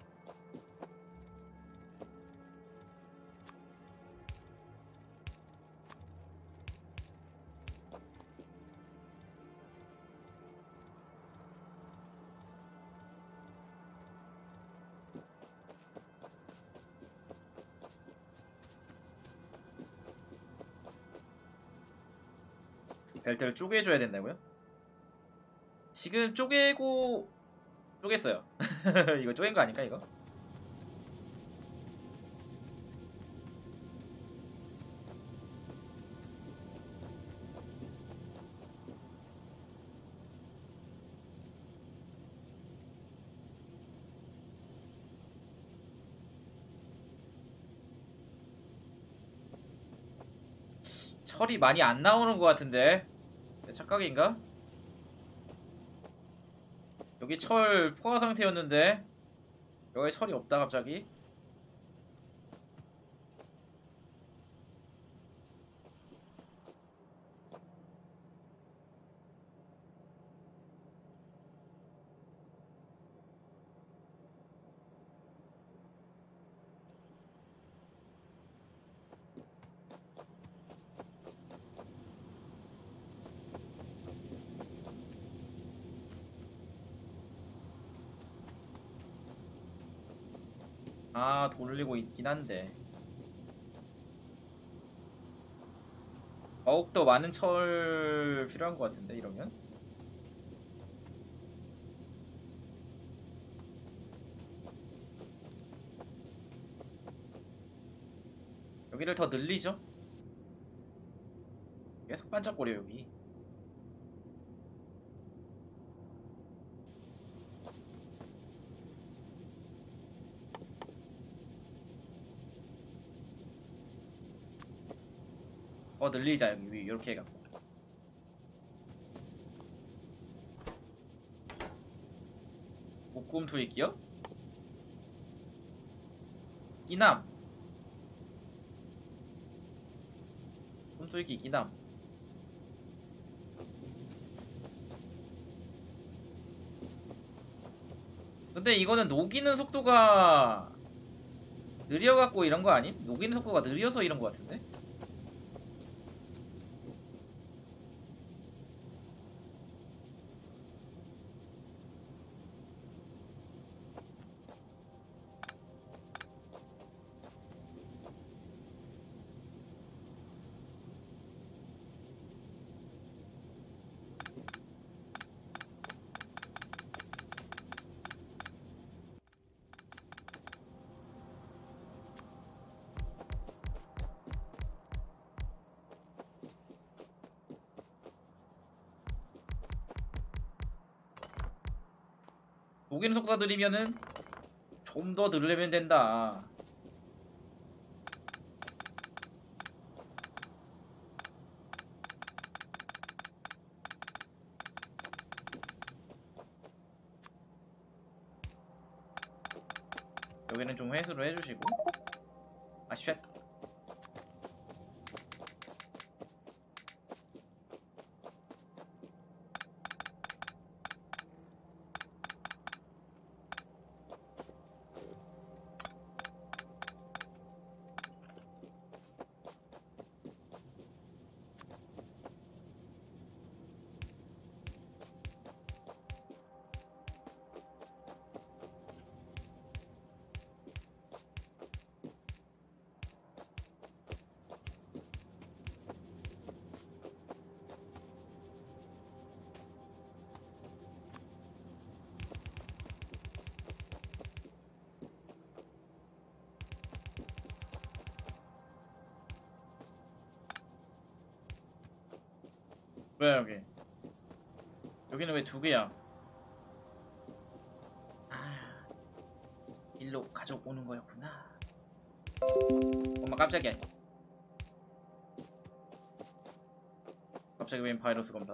벨트를 쪼개줘야 된다고요? 지금 쪼개고 쪼갰어요. 이거 쪼갠 거 아닐까 이거? 철이 많이 안 나오는 것 같은데 내 착각인가? 여기 철 포화 상태였는데 여기 철이 없다 갑자기. 아 돌리고 있긴 한데 더욱더 많은 철 필요한 것 같은데 이러면. 여기를 더 늘리죠. 계속 반짝거려 여기. 어 늘리자 여기 위 이렇게 해갖고. 목금 투입기요? 끼남. 꿈투입기 끼남. 근데 이거는 녹이는 속도가 느려갖고 이런 거 아님? 녹이는 속도가 느려서 이런 거 같은데? 녹이는 속도가 느리면은 좀 더 늘리면 된다. 여기는 좀 회수를 해주시고. 아 쉣. 뭐야 여기? 여기는 왜 두 개야? 아, 일로 가져오는 거였구나. 엄마 깜짝이야. 갑자기 웬 바이러스 검사?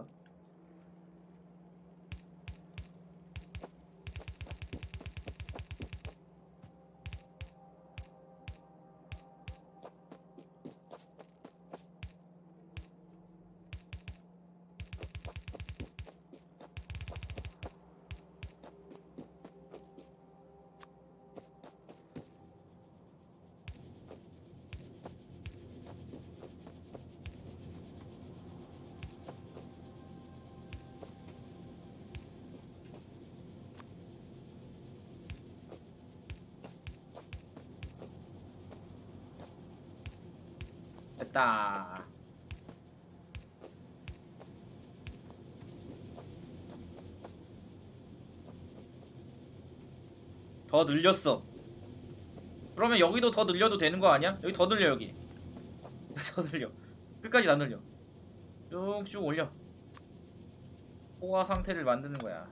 됐다. 더 늘렸어. 그러면 여기도 더 늘려도 되는 거 아니야? 여기 더 늘려 여기. 더 늘려. 끝까지 다 늘려. 쭉쭉 올려. 포화 상태를 만드는 거야.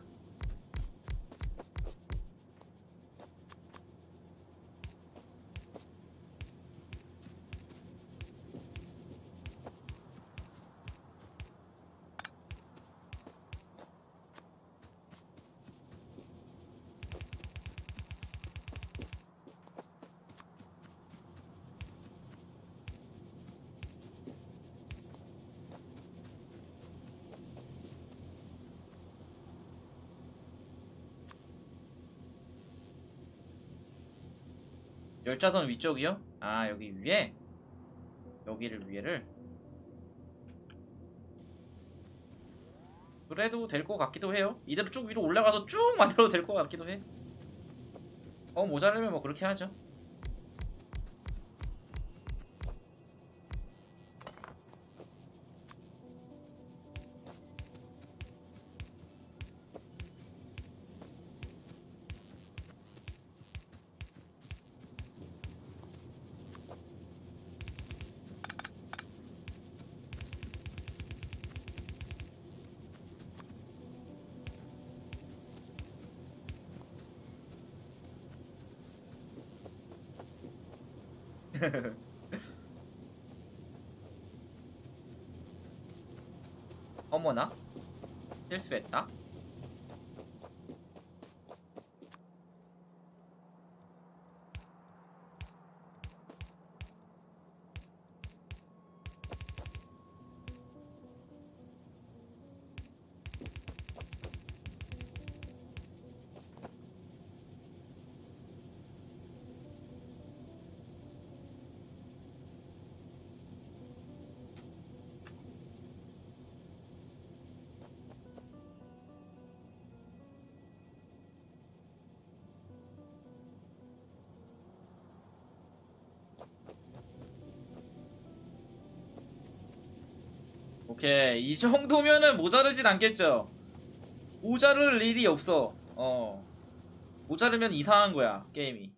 열차선 위쪽이요? 아 여기 위에? 여기를 위에를? 그래도 될 것 같기도 해요. 이대로 쭉 위로 올라가서 쭉 만들어도 될 것 같기도 해. 어 모자르면 뭐 그렇게 하죠. 어머나 실수했다. 오케이 이 정도면은 모자르진 않겠죠. 모자를 일이 없어. 어 모자르면 이상한 거야 게임이.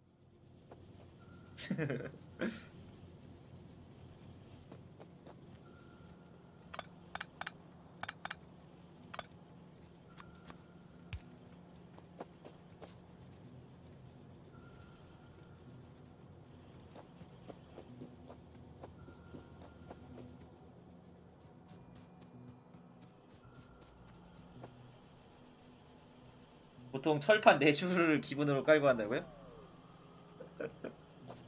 보통 철판 네 줄을 기본으로 깔고 한다고요?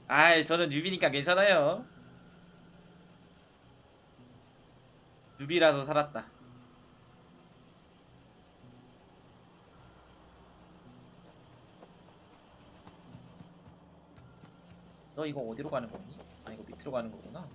아이, 저는 뉴비니까 괜찮아요. 뉴비라서 살았다. 너 이거 어디로 가는 거니? 아, 이거 밑으로 가는 거구나.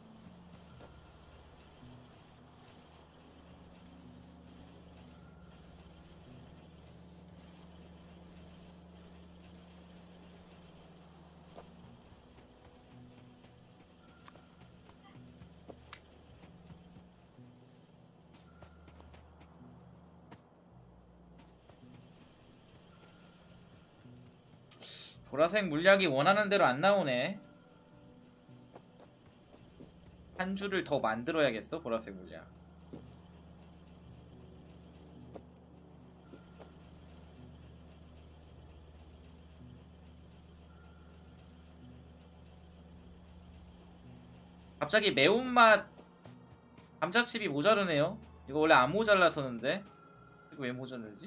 보라색 물약이 원하는 대로 안 나오네. 한 줄을 더 만들어야겠어, 보라색 물약. 갑자기 매운맛 감자칩이 모자르네요. 이거 원래 안 모자랐었는데 이거 왜 모자르지?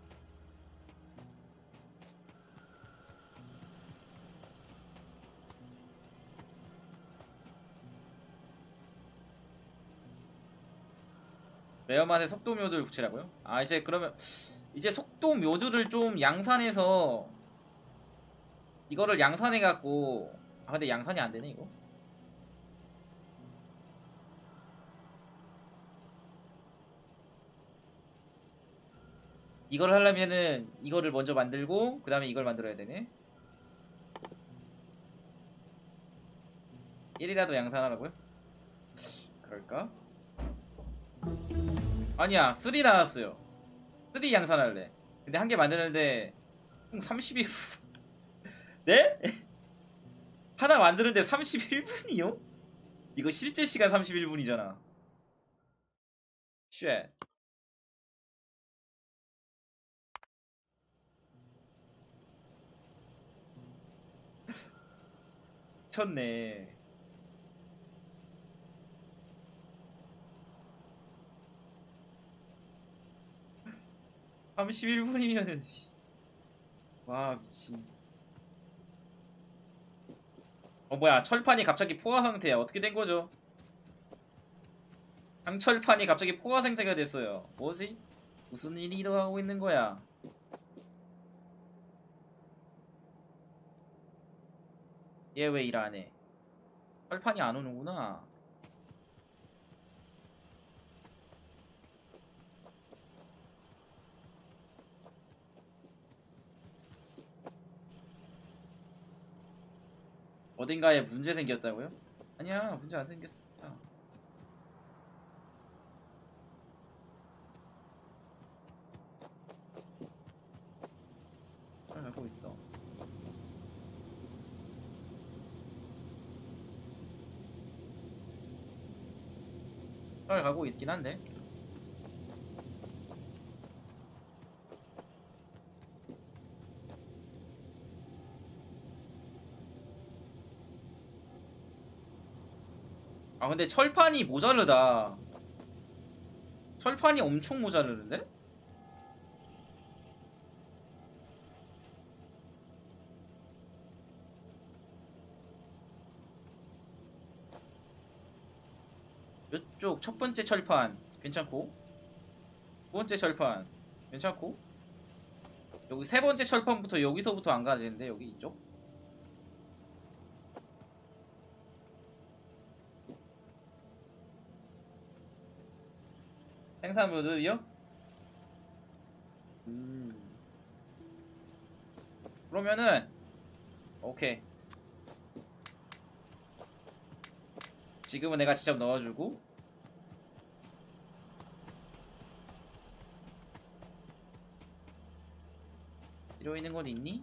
매운맛에 속도 묘두를 붙이라고요? 아, 이제 그러면 이제 속도 묘두를 좀 양산해서 이거를 양산해갖고, 아 근데 양산이 안되네 이거. 이걸 하려면은 이거를 먼저 만들고 그 다음에 이걸 만들어야 되네. 일이라도 양산하라고요? 그럴까? 아니야, 삼 나왔어요. 삼 양산할래. 근데 한 개 만드는데 총 삼십일 분. 네? 하나 만드는데 삼십일 분이요? 이거 실제 시간 삼십일 분이잖아. 쉣. 미쳤네. 삼십일 분이면은 와, 미친. 어 뭐야, 철판이 갑자기 포화 상태야. 어떻게 된 거죠? 강철판이 갑자기 포화 상태가 됐어요. 뭐지? 무슨 일이 일어나고 있는 거야? 얘 왜 일 안 해? 철판이 안 오는구나. 어딘가에 문제 생겼다고요? 아니야, 문제 안 생겼어. 잘 알고 있어. 잘 가고 있긴 한데. 아 근데 철판이 모자르다. 철판이 엄청 모자르는데? 이쪽 첫 번째 철판 괜찮고, 두 번째 철판 괜찮고, 여기 세 번째 철판부터 여기서부터 안 가지는데, 여기 이쪽? 생산 모드요? 음. 그러면은 오케이. 지금은 내가 직접 넣어주고, 필요 있는 건 있니?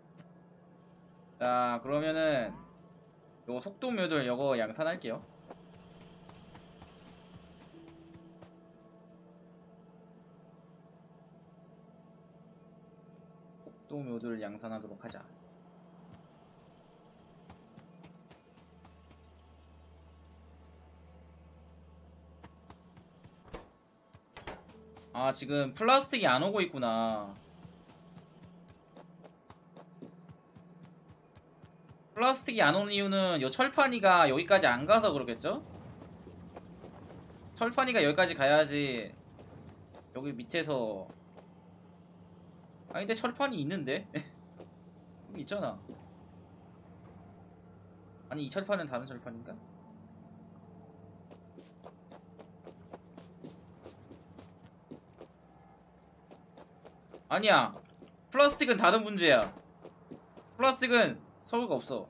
자, 그러면은 요거 속도 묘들 요거 양산할게요. 모듈을 양산하도록 하자. 아, 지금 플라스틱이 안 오고 있구나. 플라스틱이 안 오는 이유는 요 철판이가 여기까지 안 가서 그러겠죠? 철판이가 여기까지 가야지. 여기 밑에서. 아니 근데 철판이 있는데? 여기 있잖아. 아니 이 철판은 다른 철판인가? 아니야, 플라스틱은 다른 문제야. 플라스틱은 서울가 없어.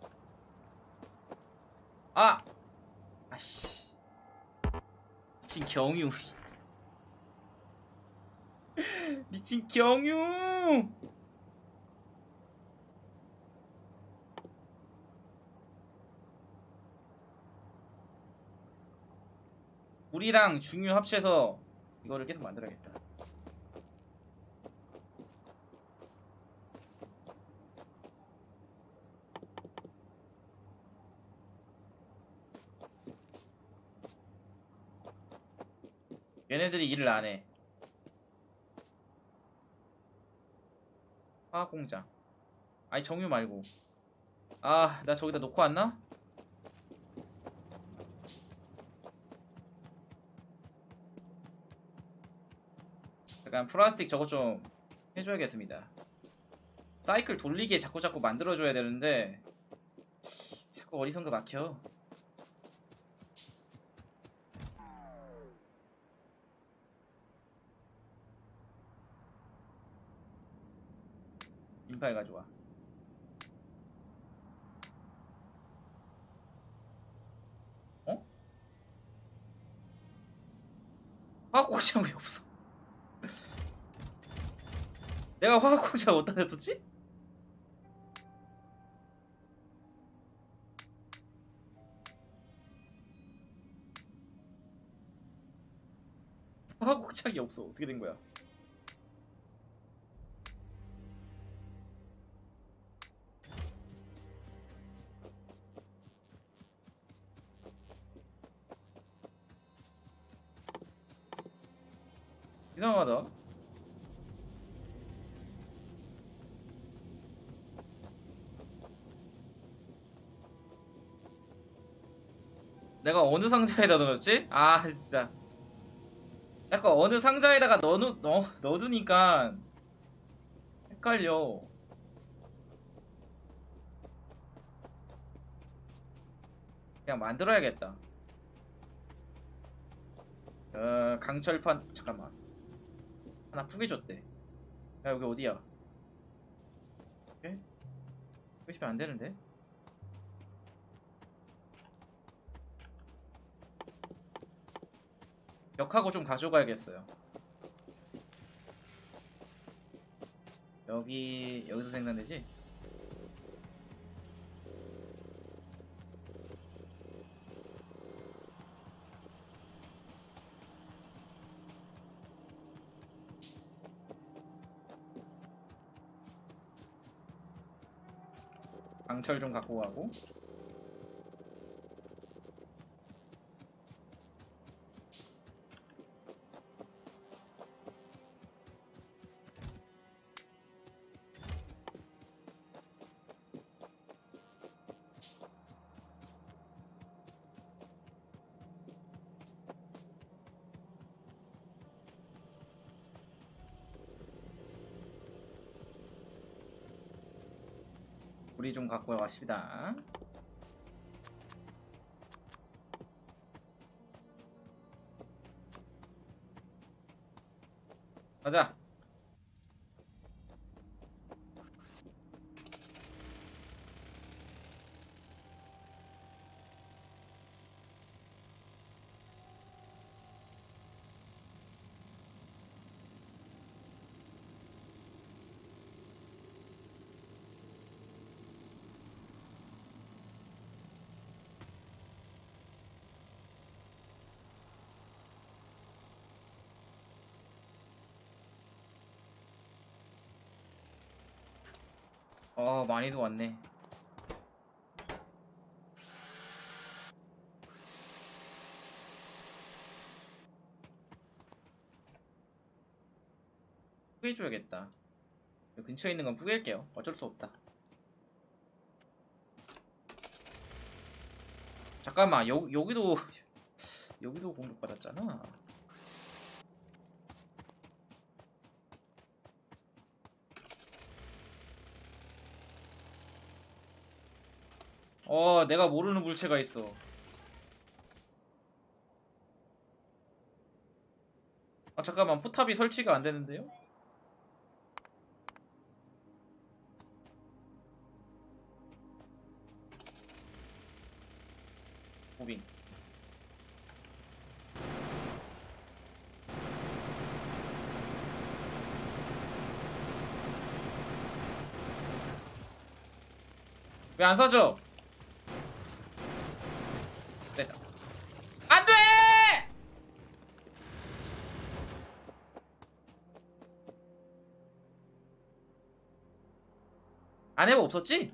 아! 아씨, 미친 경유. 미친 경유. 우리랑 중유 합쳐서 이거를 계속 만들어야겠다. 얘네들이 일을 안해. 화학공장. 아니 정유 말고. 아, 나 저기다 놓고 왔나? 약간 플라스틱 저거 좀 해줘야겠습니다. 사이클 돌리게 자꾸자꾸 만들어줘야 되는데 자꾸 어디선가 막혀. 인파해 가져와. 어? 화학공장 왜 없어? 내가 화학공장 어디다 냈었지? 화학공장이 없어. 어떻게 된 거야? 이상하다. 내가 어느 상자에다 넣었지? 아 진짜 약간 어느 상자에다가 넣어, 넣, 넣어두니까 헷갈려. 그냥 만들어야겠다. 어, 강철판. 잠깐만, 하나 푸게줬대. 야 여기 어디야? 오케이? 푸시면 안되는데? 벽하고 좀 가져가야겠어요. 여기 여기서 생산되지? 강철 좀 갖고 가고. 우리 좀 갖고 왔습니다. 가자. 어, 많이도 왔네. 후해줘야겠다. 근처에 있는 건 후회할게요. 어쩔 수 없다. 잠깐만, 여, 여기도 여기도 공격받았잖아. 어, 내가 모르는 물체가 있어. 아, 잠깐만, 포탑이 설치가 안 되는데요? 무빙. 왜 안 사죠? 됐다. 안 돼! 안 해봐 없었지?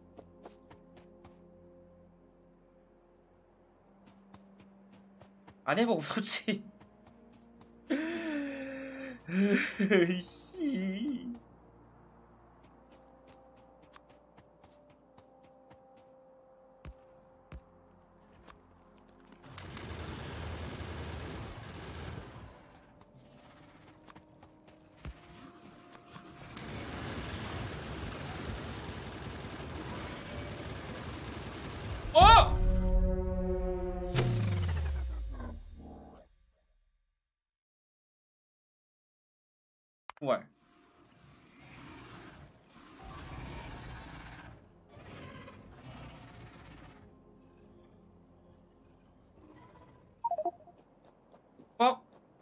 안 해봐 없었지? 씨. 어! 부활. 어?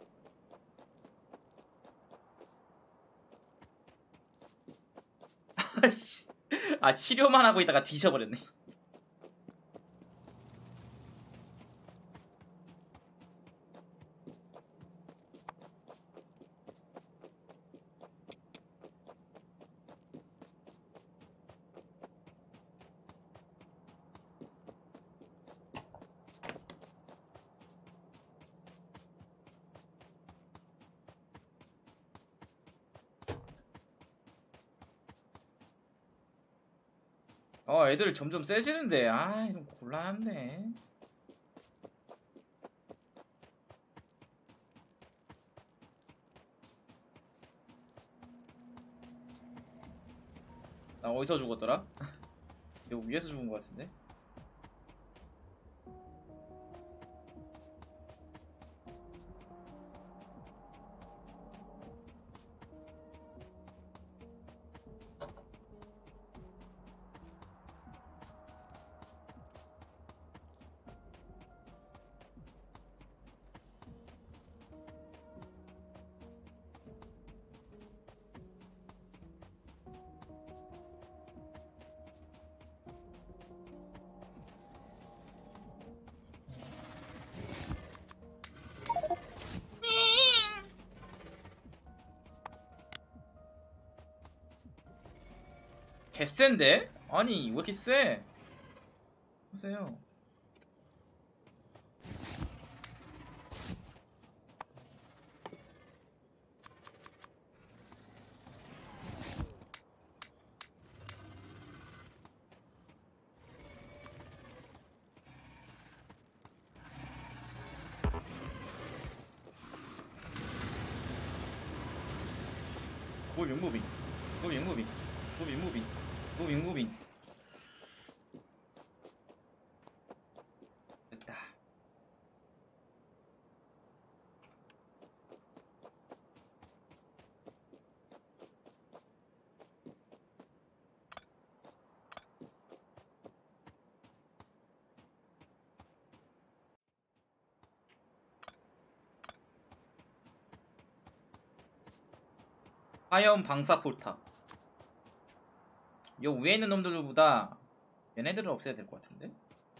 아씨. 아, 치료만 하고 있다가 뒤져버렸네. 어, 애들 점점 세지는데. 아, 이거 곤란한데. 나 어디서 죽었더라? 이거 위에서 죽은 것 같은데? 개센데? 아니 왜 이렇게 세? 보세요. 무빙 무빙 무빙 무빙 무빙 무빙 무빙 무빙. 됐다. 화염 방사 포탑. 요 위에 있는 놈들보다 얘네들은 없애야 될 것 같은데?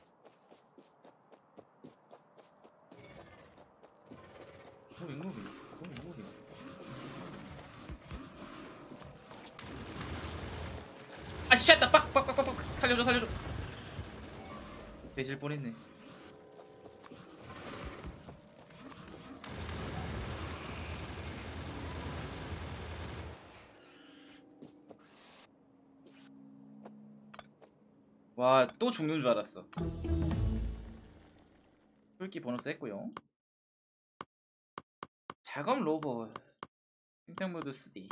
무빙 무빙 무빙 무빙. 아 쉣! 나 빡빡빡빡빡 살려줘 살려줘. 배질 뻔했네. 와, 또 죽는 줄 알았어. 뚫기 보너스 했고요. 작업 로봇 생명모드 쓰리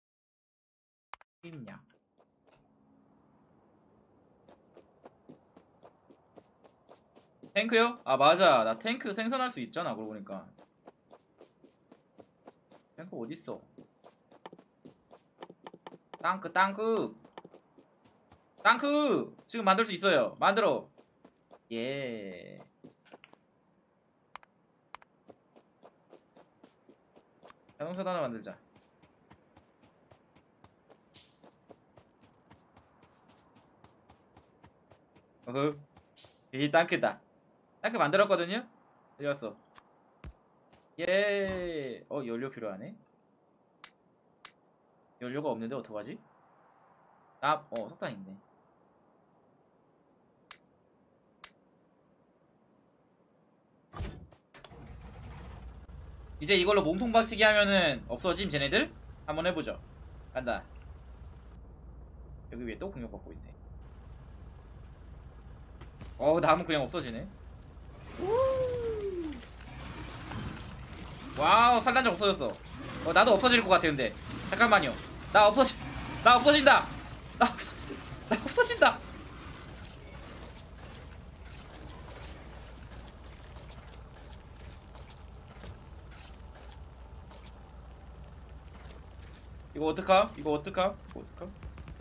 힘량. 탱크요? 아 맞아, 나 탱크 생산할 수 있잖아. 그러고 보니까 탱크 어딨어? 땅크 땅크 땅크 지금 만들 수 있어요. 만들어. 예. 자동차 하나 만들자. 어허. 이 땅크다. 땅크 만들었거든요? 어디 갔어? 예. 어, 연료 필요하네? 연료가 없는데 어떡하지? 아, 어, 석탄 있네. 이제 이걸로 몸통 박치기 하면은 없어짐, 쟤네들? 한번 해보죠. 간다. 여기 위에 또 공격받고 있네. 어, 나무 그냥 없어지네. 와우, 산란장 없어졌어. 어, 나도 없어질 것 같아. 근데 잠깐만요. 나 없어지 나 없어진다. 나 없어 나 없어진다. 이거 어떡함? 이거 어떡함? 이거 어떡함?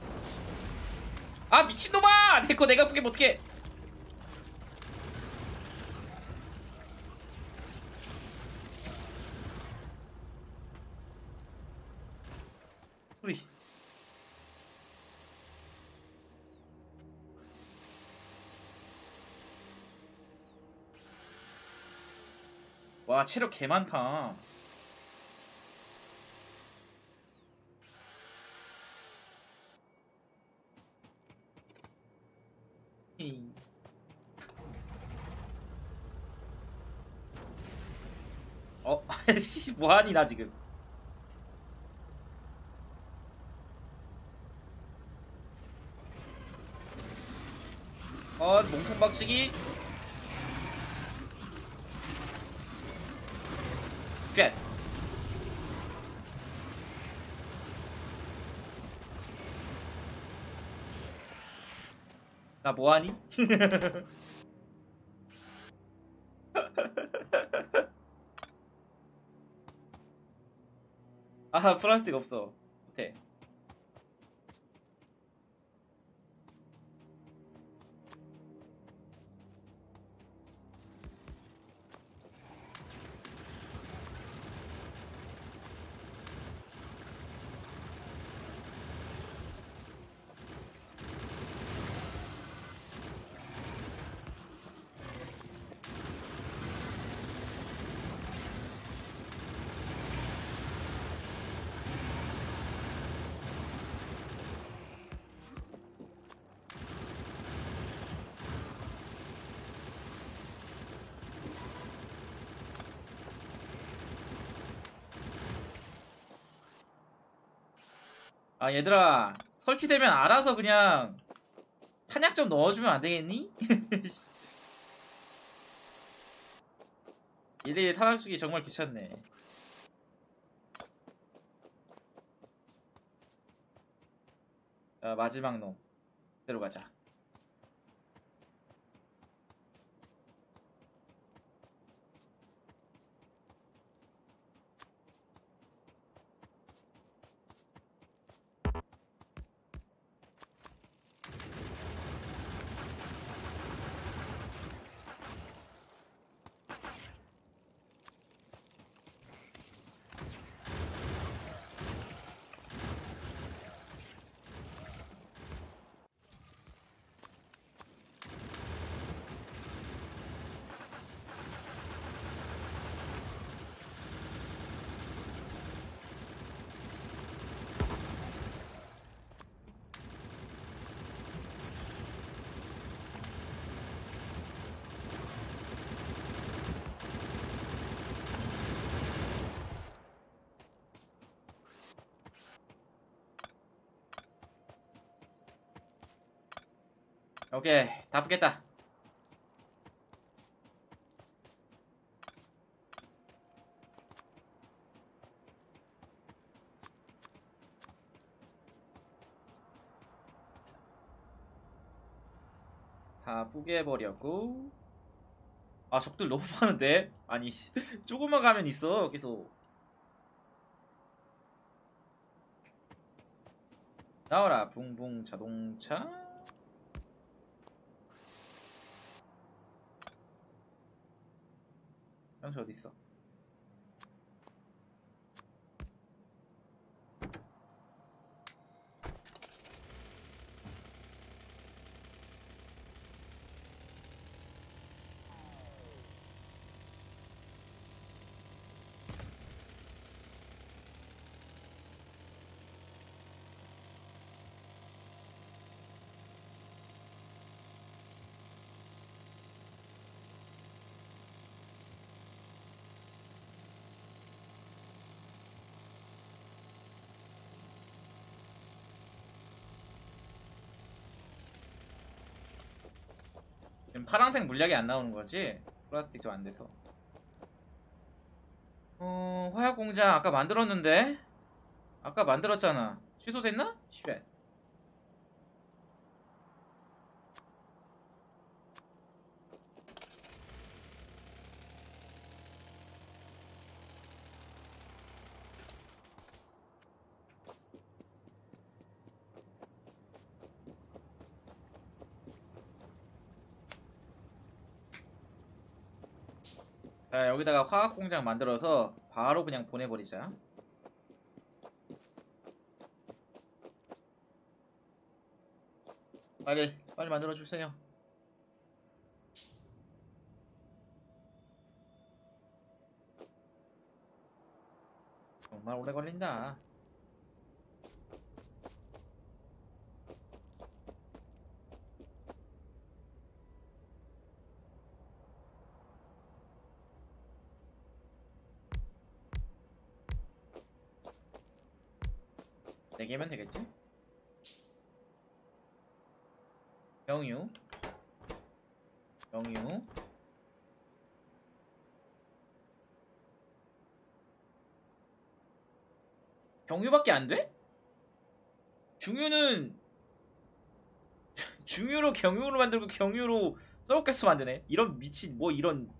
아, 미친놈아! 내 거 내가 부게 어떡해. 소리. 와, 체력 개 많다. 어, 씨, 뭐하니 나 지금. 어, 몸통 박치기. 쉣. 나 뭐하니? 아, 플라스틱 없어. 못해. 아, 얘들아, 설치되면 알아서 그냥 탄약 좀 넣어주면 안 되겠니? 얘들이 탄약 주기 정말 귀찮네. 자, 마지막 놈 들어가자. 오케이, 다 붙겠다. 다 뿌개버렸고. 아, 적들 너무 많은데? 아니, 씨, 조금만 가면 있어, 계속. 나와라, 붕붕 자동차. 형수 어딨어? 지금 파란색 물약이 안 나오는 거지? 플라스틱도 안 돼서. 어, 화약 공장 아까 만들었는데? 아까 만들었잖아. 취소됐나? 쉣. 자, 여기다가 화학 공장 만들어서 바로 그냥 보내버리자. 빨리, 빨리 만들어주세요. 정말 오래 걸린다. 네 개면 되겠지? 경유 경유 경유밖에 안 돼? 중유는 중유로 경유로 만들고 경유로 썰가스 만드네. 이런 미친 뭐 이런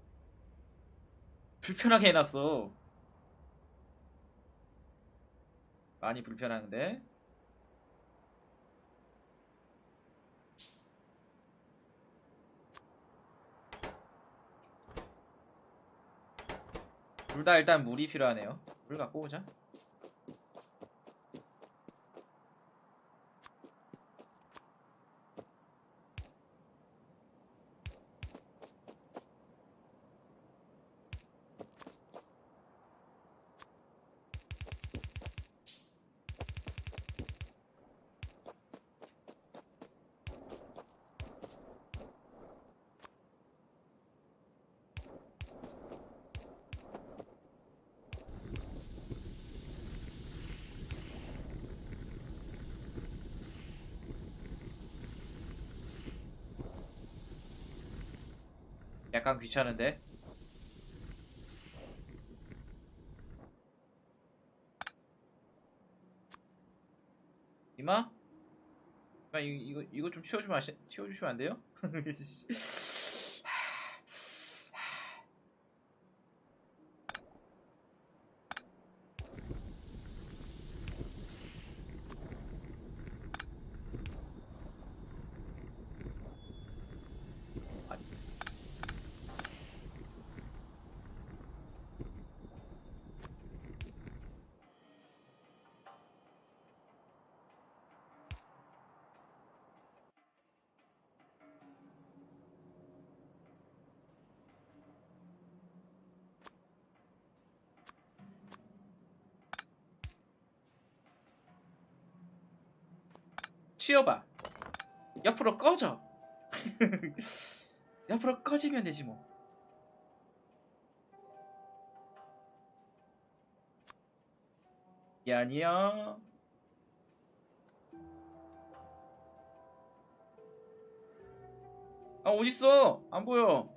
불편하게 해놨어. 많이 불편한데. 둘 다 일단 물이 필요하네요. 물 갖고 오자. 약간 귀찮은데. 이마? 이마 이- 이거 이거 좀 치워주면 아시, 치워주시면 안 돼요? 치워봐. 옆으로 꺼져. 옆으로 꺼지면 되지 뭐. 이게 아니야. 아 어딨어? 안 보여.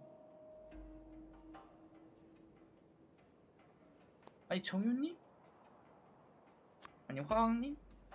아니 정윤님? 아니 화왕님?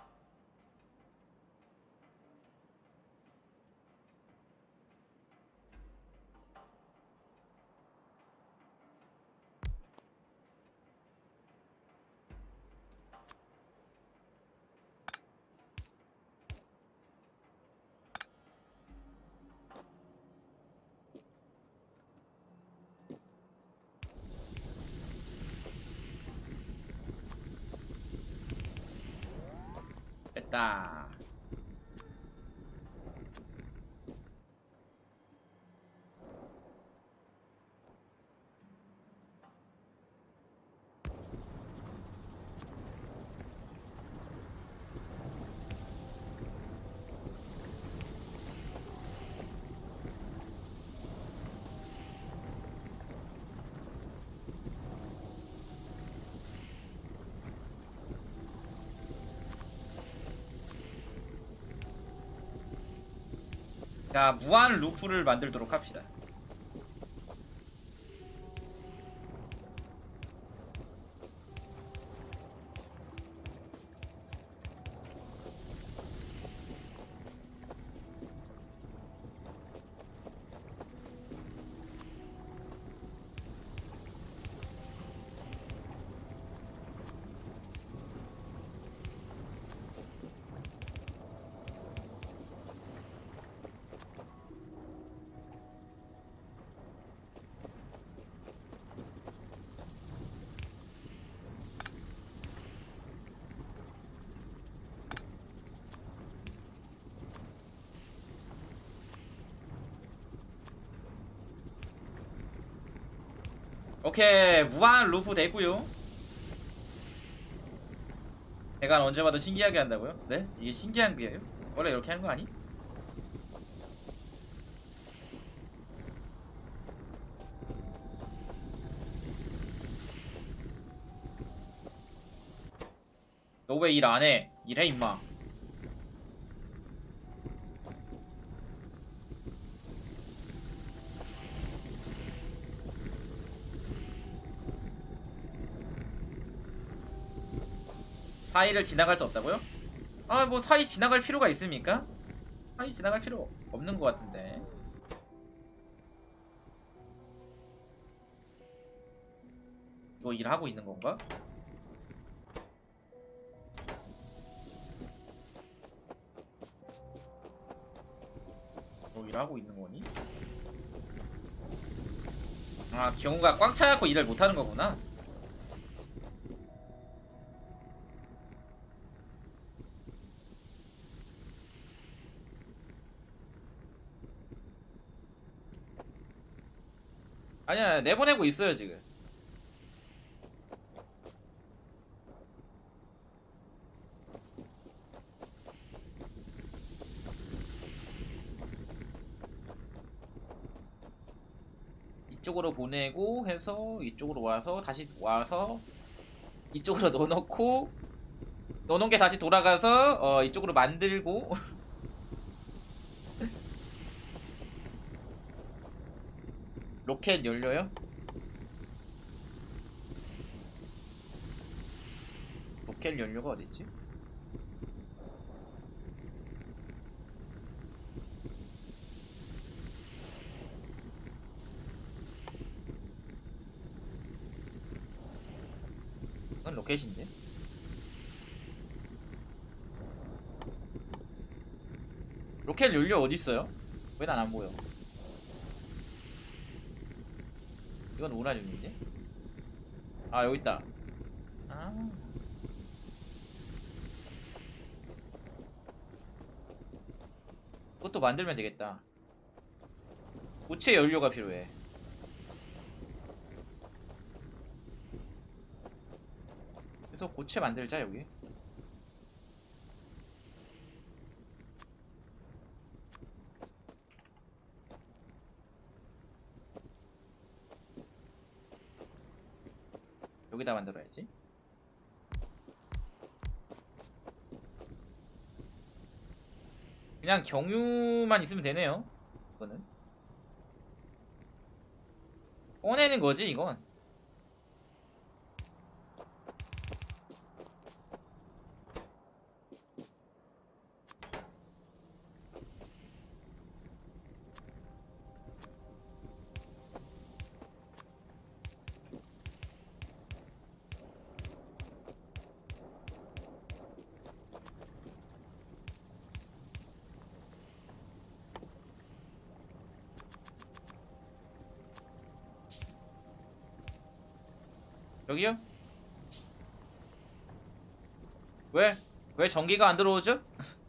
됐다. 자, 무한 루프를 만들도록 합시다. 오케이, 무한 루프 됐고요. 제가 언제 봐도 신기하게 한다고요? 네? 이게 신기한 게예요? 원래 이렇게 하는 거 아니? 너 왜 일 안 해? 일해 임마. 사이를 지나갈 수 없다고요? 아, 뭐 사이 지나갈 필요가 있습니까? 사이 지나갈 필요 없는 것 같은데. 이거 일하고 있는 건가? 뭐 일하고 있는 거니? 아, 경우가 꽉 차갖고 일을 못하는 거구나. 아니야, 내보내고 있어요 지금. 이쪽으로 보내고 해서 이쪽으로 와서 다시 와서 이쪽으로 넣어놓고 넣어놓은 게 다시 돌아가서 어 이쪽으로 만들고. 로켓 연료요? 로켓 연료가 어딨지? 이건 로켓인데? 로켓 연료 어딨어요? 왜 난 안 보여? 이건 우라늄인데? 아, 여기 있다. 아. 그것도 만들면 되겠다. 고체 연료가 필요해. 그래서 고체 만들자 여기. 여기다 만들어야지. 그냥 경유만 있으면 되네요. 이거는 꺼내는 거지 이건. 여기요? 왜? 왜 전기가 안 들어오죠?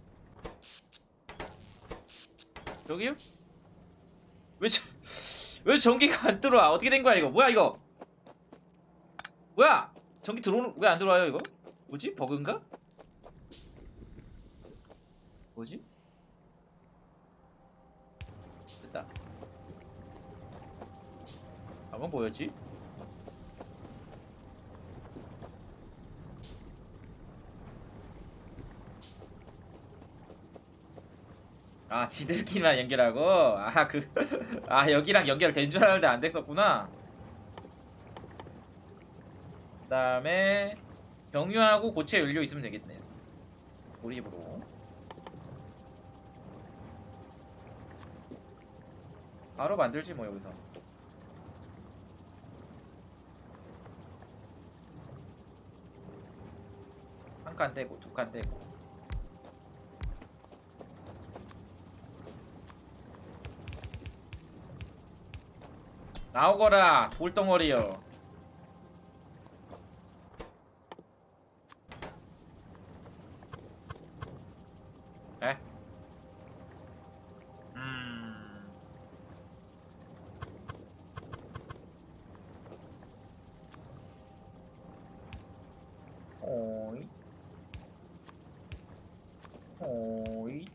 여기요? 왜, 저, 왜 전기가 안 들어와? 어떻게 된 거야 이거? 뭐야 이거? 뭐야? 전기 들어오는 왜 안 들어와요 이거? 뭐지? 버그인가? 뭐지? 됐다. 방금 뭐였지? 아, 지들끼리만 연결하고? 아, 그, 아, 여기랑 연결된 줄 알았는데 안 됐었구나. 그 다음에, 경유하고 고체 연료 있으면 되겠네요. 조립으로. 바로 만들지, 뭐, 여기서. 한 칸 떼고, 두 칸 떼고. 나오거라 돌덩어리여. 에? 음... 오이 오이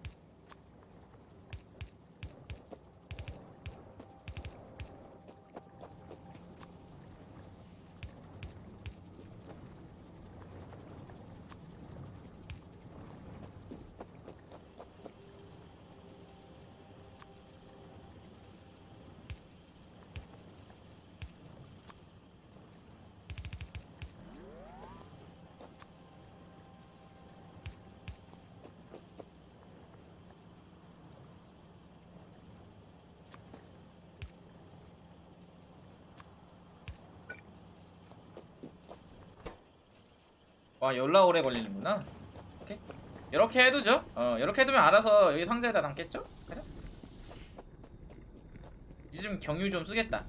와, 열나 오래 걸리는구나. 오케이. 이렇게 해두죠. 어, 이렇게 해두면 알아서 여기 상자에다 담겠죠? 가자. 이제 좀 경유 좀 쓰겠다.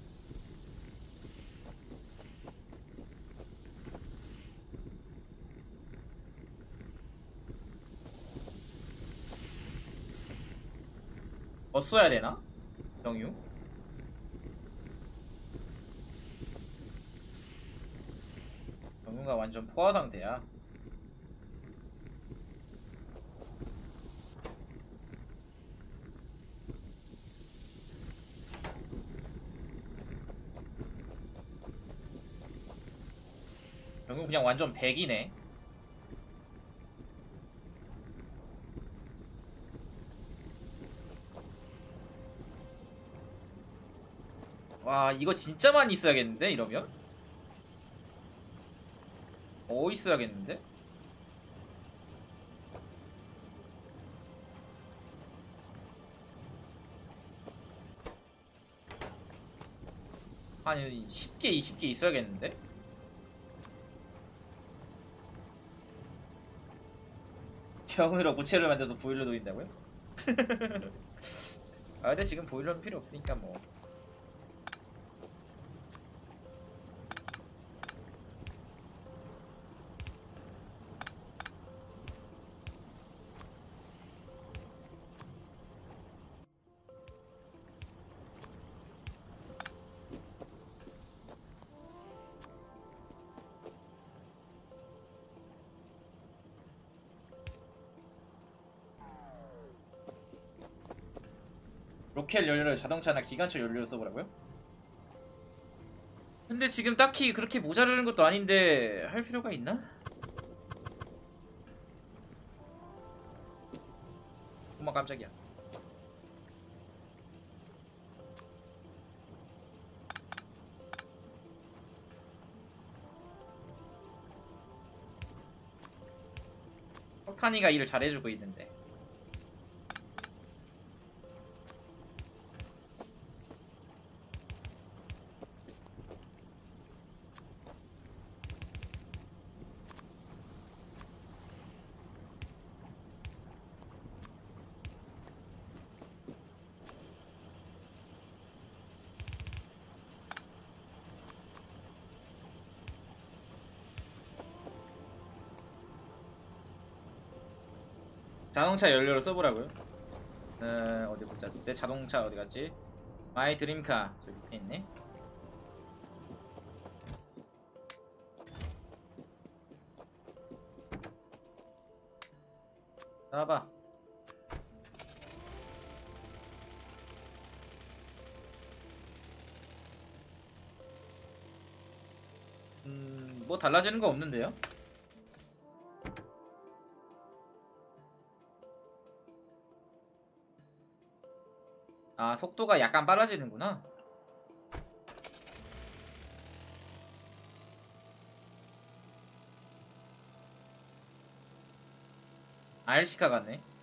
더 써야 되나? 경유? 경유가 완전 포화 상태야. 경유 그냥 완전 백이네. 와, 이거 진짜 많이 있어야겠는데 이러면? 어, 있어야겠는데? 아니, 십 개, 이십 개 있어야겠는데? 병으로 고체를 만들어서 보일러 놓인다고요? 아, 근데 지금 보일러는 필요 없으니까 뭐. 로켓 연료를 자동차나 기관차 연료로 써보라고요? 근데 지금 딱히 그렇게 모자르는 것도 아닌데 할 필요가 있나? 엄마 깜짝이야. 석탄이가 일을 잘해주고 있는데. 자동차 연료를 써보라고요? 어, 어디 보자. 내 자동차 어디 갔지? 마이 드림카 저 밑에 있네. 나와봐. 음, 뭐 달라지는 거 없는데요? 아, 속도가 약간 빨라지는구나. 알시카 같네.